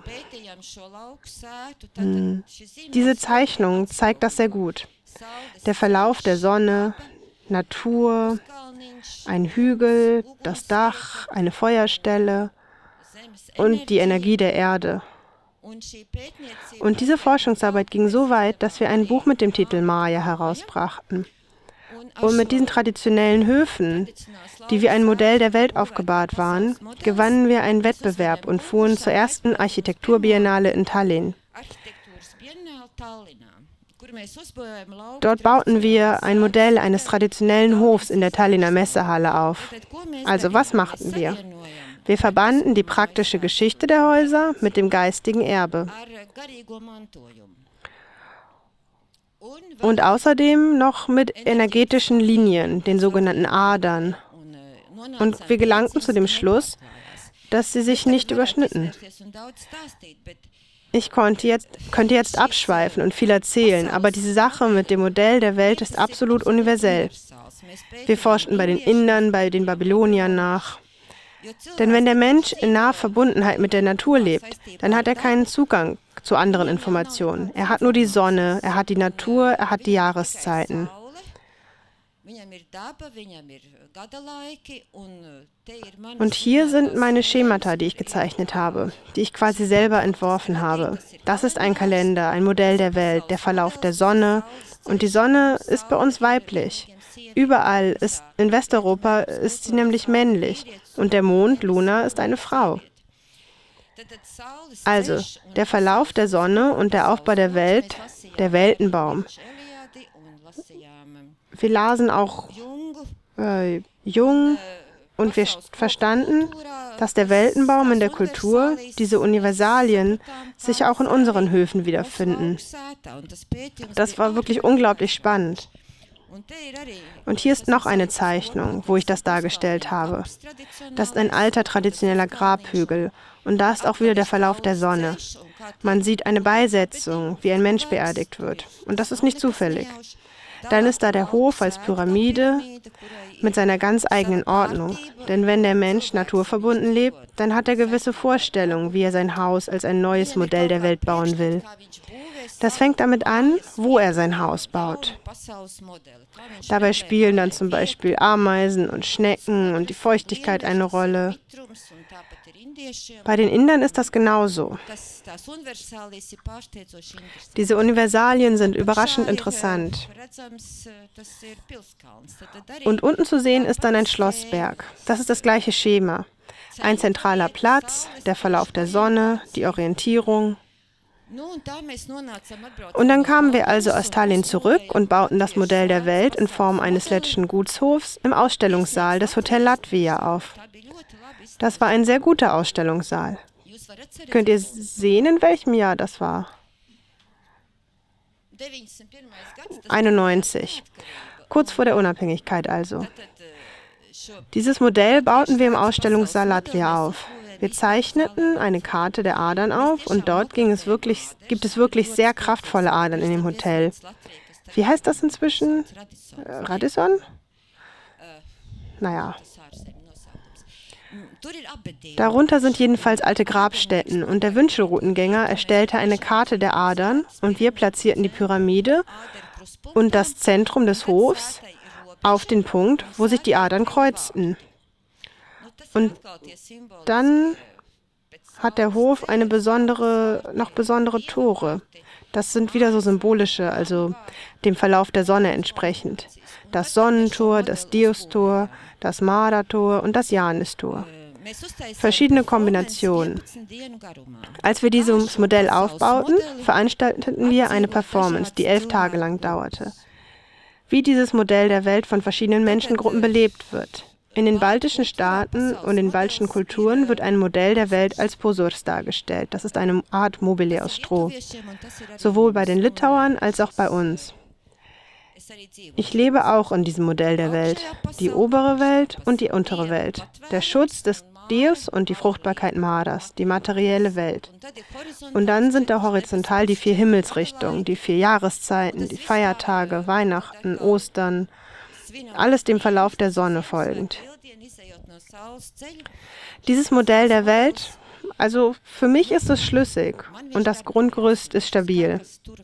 Speaker 1: diese Zeichnung zeigt das sehr gut. Der Verlauf der Sonne, Natur, ein Hügel, das Dach, eine Feuerstelle und die Energie der Erde. Und diese Forschungsarbeit ging so weit, dass wir ein Buch mit dem Titel Maya herausbrachten. Und mit diesen traditionellen Höfen, die wie ein Modell der Welt aufgebahrt waren, gewannen wir einen Wettbewerb und fuhren zur ersten Architekturbiennale in Tallinn. Dort bauten wir ein Modell eines traditionellen Hofs in der Tallinner Messehalle auf. Also was machten wir? Wir verbanden die praktische Geschichte der Häuser mit dem geistigen Erbe. Und außerdem noch mit energetischen Linien, den sogenannten Adern. Und wir gelangten zu dem Schluss, dass sie sich nicht überschnitten. Ich könnte jetzt abschweifen und viel erzählen, aber diese Sache mit dem Modell der Welt ist absolut universell. Wir forschten bei den Indern, bei den Babyloniern nach. Denn wenn der Mensch in naher Verbundenheit mit der Natur lebt, dann hat er keinen Zugang zu anderen Informationen. Er hat nur die Sonne, er hat die Natur, er hat die Jahreszeiten. Und hier sind meine Schemata, die ich gezeichnet habe, die ich quasi selber entworfen habe. Das ist ein Kalender, ein Modell der Welt, der Verlauf der Sonne. Und die Sonne ist bei uns weiblich. Überall in Westeuropa ist sie nämlich männlich. Und der Mond, Luna, ist eine Frau. Also, der Verlauf der Sonne und der Aufbau der Welt, der Weltenbaum. Wir lasen auch Jung und wir verstanden, dass der Weltenbaum in der Kultur, diese Universalien, sich auch in unseren Höfen wiederfinden. Das war wirklich unglaublich spannend. Und hier ist noch eine Zeichnung, wo ich das dargestellt habe. Das ist ein alter traditioneller Grabhügel und da ist auch wieder der Verlauf der Sonne. Man sieht eine Beisetzung, wie ein Mensch beerdigt wird. Und das ist nicht zufällig. Dann ist da der Hof als Pyramide mit seiner ganz eigenen Ordnung. Denn wenn der Mensch naturverbunden lebt, dann hat er gewisse Vorstellungen, wie er sein Haus als ein neues Modell der Welt bauen will. Das fängt damit an, wo er sein Haus baut. Dabei spielen dann zum Beispiel Ameisen und Schnecken und die Feuchtigkeit eine Rolle. Bei den Indern ist das genauso. Diese Universalien sind überraschend interessant. Und unten zu sehen ist dann ein Schlossberg. Das ist das gleiche Schema. Ein zentraler Platz, der Verlauf der Sonne, die Orientierung. Und dann kamen wir also aus Tallinn zurück und bauten das Modell der Welt in Form eines letzten Gutshofs im Ausstellungssaal des Hotel Latvia auf. Das war ein sehr guter Ausstellungssaal. Könnt ihr sehen, in welchem Jahr das war? 91. Kurz vor der Unabhängigkeit also. Dieses Modell bauten wir im Ausstellungssaal Latvia auf. Wir zeichneten eine Karte der Adern auf und dort gibt es wirklich sehr kraftvolle Adern in dem Hotel. Wie heißt das inzwischen? Radisson? Naja. Darunter sind jedenfalls alte Grabstätten und der Wünschelroutengänger erstellte eine Karte der Adern und wir platzierten die Pyramide und das Zentrum des Hofs auf den Punkt, wo sich die Adern kreuzten. Und dann hat der Hof noch besondere Tore. Das sind wieder so symbolische, also dem Verlauf der Sonne entsprechend. Das Sonnentor, das Diostor, das Mara-Tor und das Janis-Tor. Verschiedene Kombinationen. Als wir dieses Modell aufbauten, veranstalteten wir eine Performance, die 11 Tage lang dauerte. Wie dieses Modell der Welt von verschiedenen Menschengruppen belebt wird. In den baltischen Staaten und in baltischen Kulturen wird ein Modell der Welt als Posurs dargestellt. Das ist eine Art Mobile aus Stroh. Sowohl bei den Litauern als auch bei uns. Ich lebe auch in diesem Modell der Welt. Die obere Welt und die untere Welt. Der Schutz des Dios und die Fruchtbarkeit Maras, die materielle Welt. Und dann sind da horizontal die 4 Himmelsrichtungen, die 4 Jahreszeiten, die Feiertage, Weihnachten, Ostern, alles dem Verlauf der Sonne folgend. Dieses Modell der Welt, also für mich ist es schlüssig und das Grundgerüst ist stabil.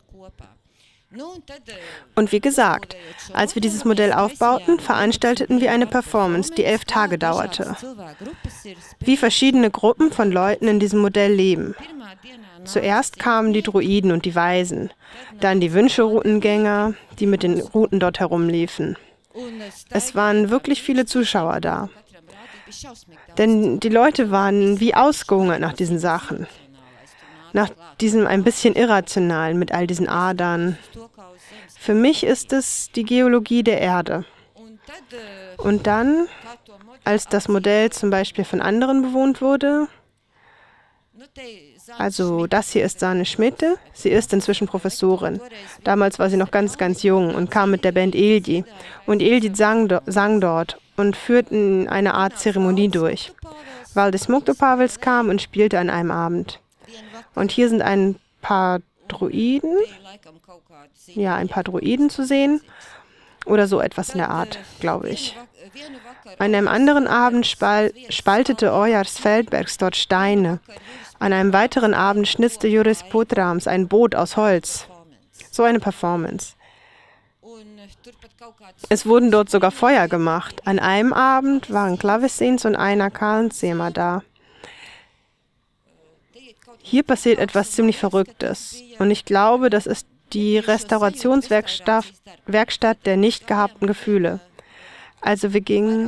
Speaker 1: Und wie gesagt, als wir dieses Modell aufbauten, veranstalteten wir eine Performance, die 11 Tage dauerte. Wie verschiedene Gruppen von Leuten in diesem Modell leben. Zuerst kamen die Druiden und die Weisen, dann die Wünschelroutengänger, die mit den Routen dort herumliefen. Es waren wirklich viele Zuschauer da. Denn die Leute waren wie ausgehungert nach diesen Sachen. Nach diesem ein bisschen irrationalen mit all diesen Adern. Für mich ist es die Geologie der Erde. Und dann, als das Modell zum Beispiel von anderen bewohnt wurde, also das hier ist Sanne Schmitte, sie ist inzwischen Professorin. Damals war sie noch ganz, ganz jung und kam mit der Band Ildi. Und Ildi sang dort und führten eine Art Zeremonie durch. Valdis Muktopavels kam und spielte an einem Abend. Und hier sind ein paar Droiden, zu sehen. Oder so etwas in der Art, glaube ich. An einem anderen Abend spaltete Ojars Feldbergs dort Steine. An einem weiteren Abend schnitzte Juris Putrams ein Boot aus Holz. So eine Performance. Es wurden dort sogar Feuer gemacht. An einem Abend waren Klavesins und einer Kalnsema da. Hier passiert etwas ziemlich Verrücktes. Und ich glaube, das ist die Restaurationswerkstatt der nicht gehabten Gefühle. Also wir gingen...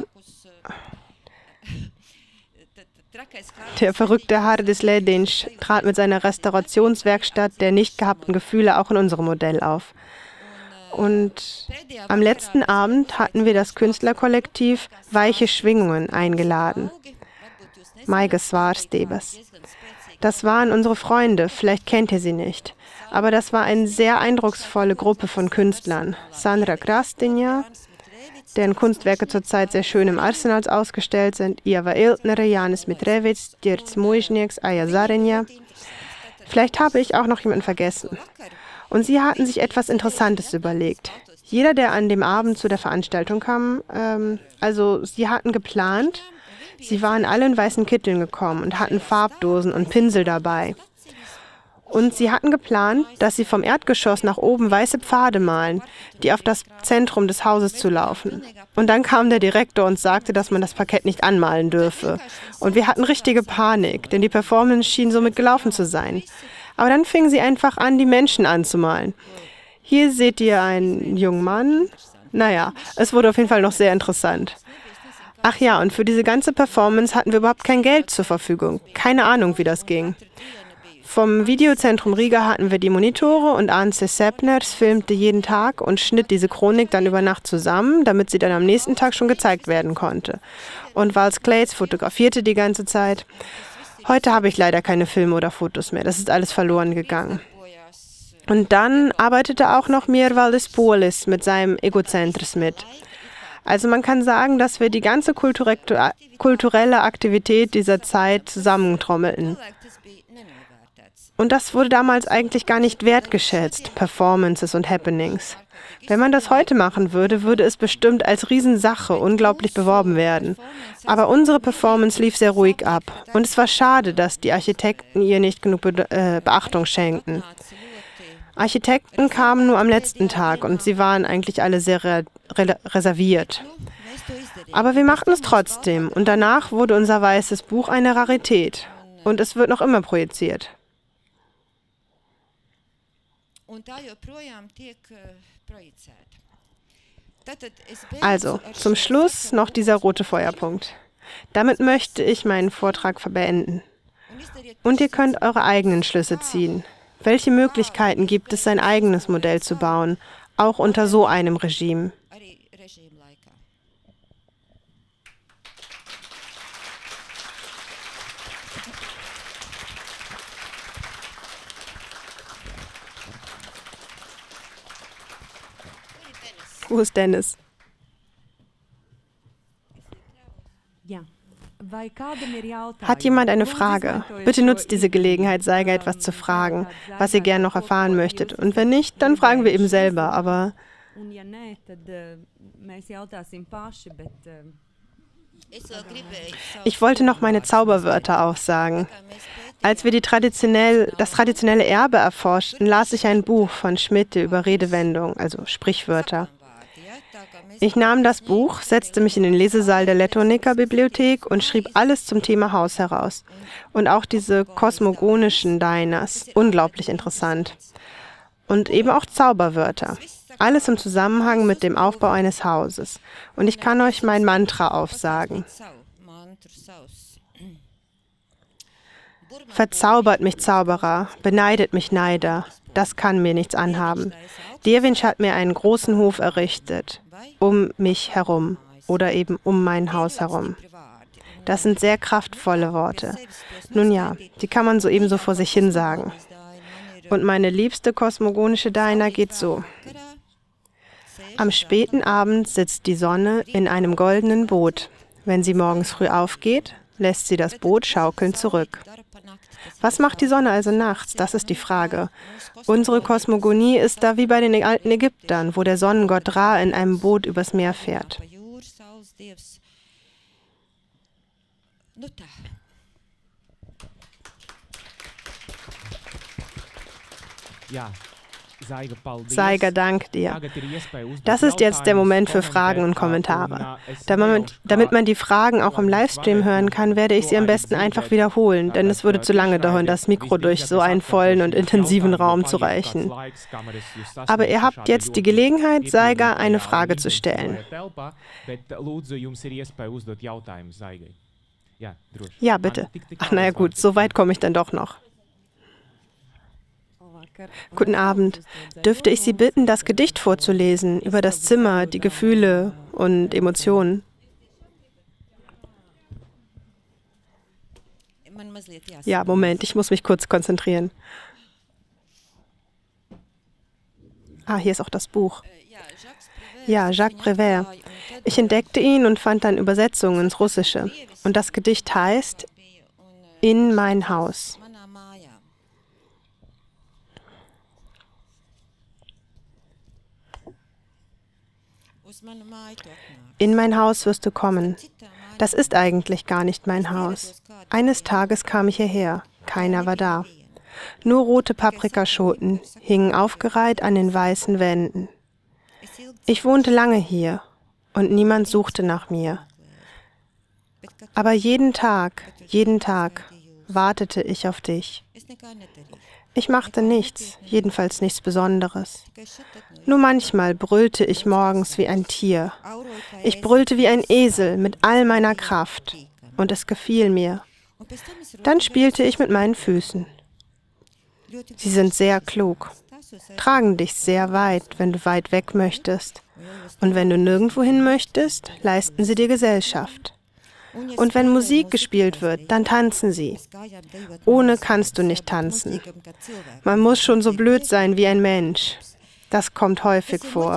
Speaker 1: Der verrückte Hardis Ledinsch trat mit seiner Restaurationswerkstatt der nicht gehabten Gefühle auch in unserem Modell auf. Und am letzten Abend hatten wir das Künstlerkollektiv Weiche Schwingungen eingeladen. Maige Svarstebas. Das waren unsere Freunde, vielleicht kennt ihr sie nicht. Aber das war eine sehr eindrucksvolle Gruppe von Künstlern. Sandra Krastinja, deren Kunstwerke zurzeit sehr schön im Arsenal ausgestellt sind, Ieva Iltnere, Janis Mitrevic, Dirts Mujnieks, Aya Zarenja. Vielleicht habe ich auch noch jemanden vergessen. Und sie hatten sich etwas Interessantes überlegt. Jeder, der an dem Abend zu der Veranstaltung kam, sie hatten geplant, sie waren alle in weißen Kitteln gekommen und hatten Farbdosen und Pinsel dabei. Und sie hatten geplant, dass sie vom Erdgeschoss nach oben weiße Pfade malen, die auf das Zentrum des Hauses zulaufen. Und dann kam der Direktor und sagte, dass man das Parkett nicht anmalen dürfe. Und wir hatten richtige Panik, denn die Performance schien somit gelaufen zu sein. Aber dann fingen sie einfach an, die Menschen anzumalen. Hier seht ihr einen jungen Mann. Naja, es wurde auf jeden Fall noch sehr interessant. Ach ja, und für diese ganze Performance hatten wir überhaupt kein Geld zur Verfügung. Keine Ahnung, wie das ging. Vom Videozentrum Riga hatten wir die Monitore und Ance Seppners filmte jeden Tag und schnitt diese Chronik dann über Nacht zusammen, damit sie dann am nächsten Tag schon gezeigt werden konnte. Und Vals Clates fotografierte die ganze Zeit. Heute habe ich leider keine Filme oder Fotos mehr, das ist alles verloren gegangen. Und dann arbeitete auch noch Mirvaldis Polis mit seinem Egocentris mit. Also man kann sagen, dass wir die ganze kulturelle Aktivität dieser Zeit zusammentrommelten. Und das wurde damals eigentlich gar nicht wertgeschätzt, Performances und Happenings. Wenn man das heute machen würde, würde es bestimmt als Riesensache unglaublich beworben werden. Aber unsere Performance lief sehr ruhig ab. Und es war schade, dass die Architekten ihr nicht genug Beachtung schenkten. Architekten kamen nur am letzten Tag und sie waren eigentlich alle sehr reserviert. Aber wir machten es trotzdem und danach wurde unser weißes Buch eine Rarität. Und es wird noch immer projiziert. Also, zum Schluss noch dieser rote Feuerpunkt. Damit möchte ich meinen Vortrag beenden. Und ihr könnt eure eigenen Schlüsse ziehen. Welche Möglichkeiten gibt es, sein eigenes Modell zu bauen, auch unter so einem Regime? Wo ist Dennis? Hat jemand eine Frage? Bitte nutzt diese Gelegenheit, Saiga etwas zu fragen, was ihr gern noch erfahren möchtet. Und wenn nicht, dann fragen wir eben selber, aber... Ich wollte noch meine Zauberwörter aufsagen. Als wir das traditionelle Erbe erforschten, las ich ein Buch von Schmitte über Redewendungen, also Sprichwörter. Ich nahm das Buch, setzte mich in den Lesesaal der Letonica-Bibliothek und schrieb alles zum Thema Haus heraus. Und auch diese kosmogonischen Dainas, unglaublich interessant. Und eben auch Zauberwörter. Alles im Zusammenhang mit dem Aufbau eines Hauses. Und ich kann euch mein Mantra aufsagen. Verzaubert mich Zauberer, beneidet mich Neider, das kann mir nichts anhaben. Derwinsch hat mir einen großen Hof errichtet, um mich herum oder eben um mein Haus herum. Das sind sehr kraftvolle Worte. Nun ja, die kann man so ebenso vor sich hin sagen. Und meine liebste kosmogonische Daina geht so. Am späten Abend sitzt die Sonne in einem goldenen Boot. Wenn sie morgens früh aufgeht, lässt sie das Boot schaukeln zurück. Was macht die Sonne also nachts? Das ist die Frage. Unsere Kosmogonie ist da wie bei den alten Ägyptern, wo der Sonnengott Ra in einem Boot übers Meer fährt. Saiga, dank dir. Das ist jetzt der Moment für Fragen und Kommentare. Damit man die Fragen auch im Livestream hören kann, werde ich sie am besten einfach wiederholen, denn es würde zu lange dauern, das Mikro durch so einen vollen und intensiven Raum zu reichen. Aber ihr habt jetzt die Gelegenheit, Saiga eine Frage zu stellen. Ja, bitte. Ach, naja gut, so weit komme ich dann doch noch. Guten Abend. Dürfte ich Sie bitten, das Gedicht vorzulesen über das Zimmer, die Gefühle und Emotionen? Ja, Moment, ich muss mich kurz konzentrieren. Ah, hier ist auch das Buch. Ja, Jacques Prévert. Ich entdeckte ihn und fand dann Übersetzungen ins Russische. Und das Gedicht heißt In mein Haus. In mein Haus wirst du kommen. Das ist eigentlich gar nicht mein Haus. Eines Tages kam ich hierher. Keiner war da. Nur rote Paprikaschoten hingen aufgereiht an den weißen Wänden. Ich wohnte lange hier und niemand suchte nach mir. Aber jeden Tag wartete ich auf dich. Ich machte nichts, jedenfalls nichts Besonderes. Nur manchmal brüllte ich morgens wie ein Tier. Ich brüllte wie ein Esel mit all meiner Kraft. Und es gefiel mir. Dann spielte ich mit meinen Füßen. Sie sind sehr klug, tragen dich sehr weit, wenn du weit weg möchtest. Und wenn du nirgendwo hin möchtest, leisten sie dir Gesellschaft. Und wenn Musik gespielt wird, dann tanzen sie. Ohne kannst du nicht tanzen. Man muss schon so blöd sein wie ein Mensch. Das kommt häufig vor.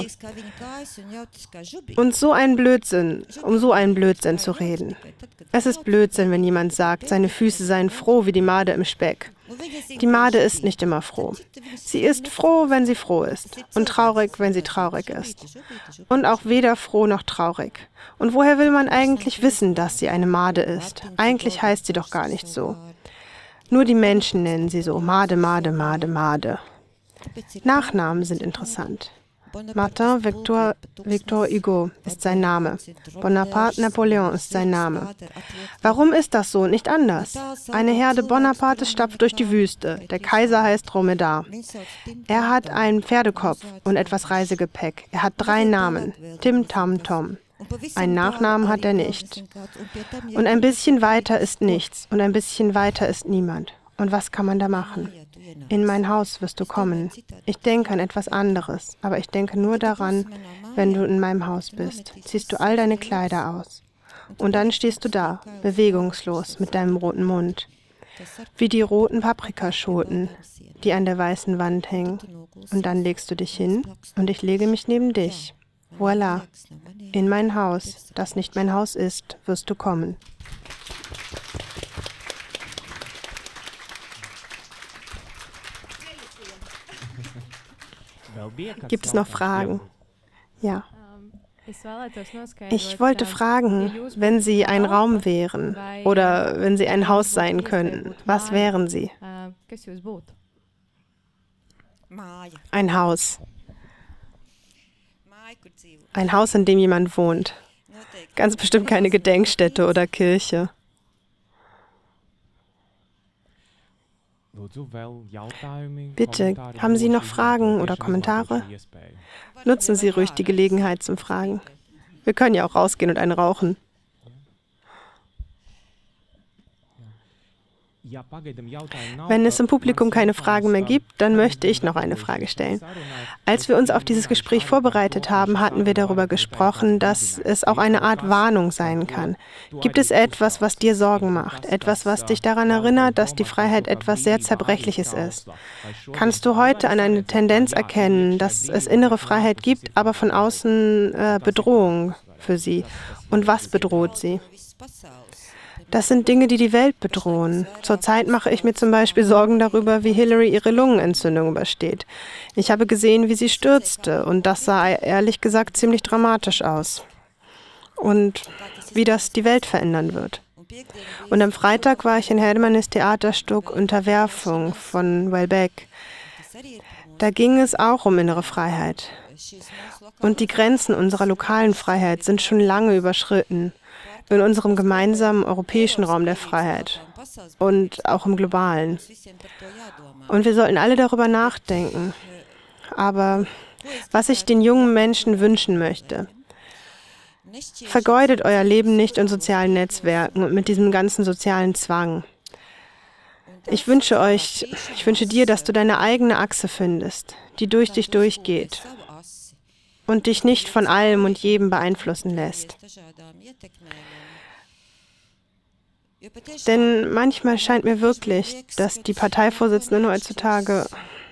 Speaker 1: Und um so einen Blödsinn zu reden. Es ist Blödsinn, wenn jemand sagt, seine Füße seien froh wie die Made im Speck. Die Made ist nicht immer froh. Sie ist froh, wenn sie froh ist. Und traurig, wenn sie traurig ist. Und auch weder froh noch traurig. Und woher will man eigentlich wissen, dass sie eine Made ist? Eigentlich heißt sie doch gar nicht so. Nur die Menschen nennen sie so. Made, Made, Made, Made. Nachnamen sind interessant. Martin Victor Hugo ist sein Name. Bonaparte Napoleon ist sein Name. Warum ist das so und nicht anders? Eine Herde Bonapartes stapft durch die Wüste. Der Kaiser heißt Dromedar. Er hat einen Pferdekopf und etwas Reisegepäck. Er hat 3 Namen. Tim Tam Tom. Einen Nachnamen hat er nicht. Und ein bisschen weiter ist nichts und ein bisschen weiter ist niemand. Und was kann man da machen? In mein Haus wirst du kommen. Ich denke an etwas anderes, aber ich denke nur daran, wenn du in meinem Haus bist. Ziehst du all deine Kleider aus. Und dann stehst du da, bewegungslos, mit deinem roten Mund. Wie die roten Paprikaschoten, die an der weißen Wand hängen. Und dann legst du dich hin und ich lege mich neben dich. Voilà. In mein Haus, das nicht mein Haus ist, wirst du kommen. Gibt es noch Fragen? Ja. Ich wollte fragen, wenn Sie ein Raum wären oder wenn Sie ein Haus sein könnten, was wären Sie? Ein Haus. Ein Haus, in dem jemand wohnt. Ganz bestimmt keine Gedenkstätte oder Kirche. Bitte, haben Sie noch Fragen oder Kommentare? Nutzen Sie ruhig die Gelegenheit zum Fragen. Wir können ja auch rausgehen und einen rauchen. Wenn es im Publikum keine Fragen mehr gibt, dann möchte ich noch eine Frage stellen. Als wir uns auf dieses Gespräch vorbereitet haben, hatten wir darüber gesprochen, dass es auch eine Art Warnung sein kann. Gibt es etwas, was dir Sorgen macht? Etwas, was dich daran erinnert, dass die Freiheit etwas sehr Zerbrechliches ist? Kannst du heute an eine Tendenz erkennen, dass es innere Freiheit gibt, aber von außen Bedrohung für sie? Und was bedroht sie? Das sind Dinge, die die Welt bedrohen. Zurzeit mache ich mir zum Beispiel Sorgen darüber, wie Hillary ihre Lungenentzündung übersteht. Ich habe gesehen, wie sie stürzte, und das sah ehrlich gesagt ziemlich dramatisch aus. Und wie das die Welt verändern wird. Und am Freitag war ich in Hermanns Theaterstück Unterwerfung von Welbeck. Da ging es auch um innere Freiheit. Und die Grenzen unserer lokalen Freiheit sind schon lange überschritten. In unserem gemeinsamen europäischen Raum der Freiheit und auch im globalen. Und wir sollten alle darüber nachdenken. Aber was ich den jungen Menschen wünschen möchte, vergeudet euer Leben nicht in sozialen Netzwerken und mit diesem ganzen sozialen Zwang. Ich wünsche dir, dass du deine eigene Achse findest, die durch dich durchgeht und dich nicht von allem und jedem beeinflussen lässt. Denn manchmal scheint mir wirklich, dass die Parteivorsitzenden heutzutage,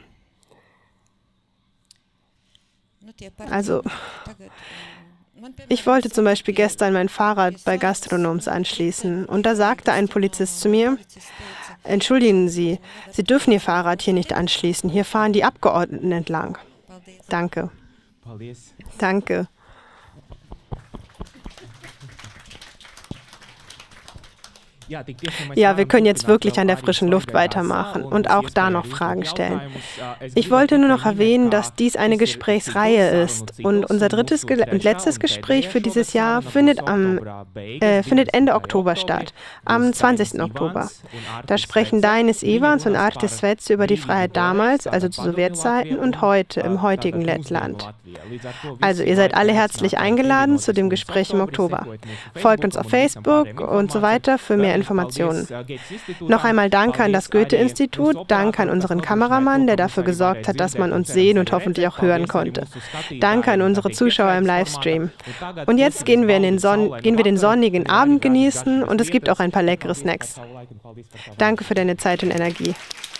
Speaker 1: ich wollte zum Beispiel gestern mein Fahrrad bei Gastronoms anschließen und da sagte ein Polizist zu mir: Entschuldigen Sie, Sie dürfen Ihr Fahrrad hier nicht anschließen, hier fahren die Abgeordneten entlang. Danke. Danke. Ja, wir können jetzt wirklich an der frischen Luft weitermachen und auch da noch Fragen stellen. Ich wollte nur noch erwähnen, dass dies eine Gesprächsreihe ist und unser drittes und letztes Gespräch für dieses Jahr findet Ende Oktober statt, am 20. Oktober. Da sprechen Dainis Evans und Artis Svets über die Freiheit damals, also zu Sowjetzeiten, und heute, im heutigen Lettland. Also ihr seid alle herzlich eingeladen zu dem Gespräch im Oktober. Folgt uns auf Facebook und so weiter für mehr Informationen. Noch einmal danke an das Goethe-Institut, danke an unseren Kameramann, der dafür gesorgt hat, dass man uns sehen und hoffentlich auch hören konnte. Danke an unsere Zuschauer im Livestream. Und jetzt gehen wir den sonnigen Abend genießen und es gibt auch ein paar leckere Snacks. Danke für deine Zeit und Energie.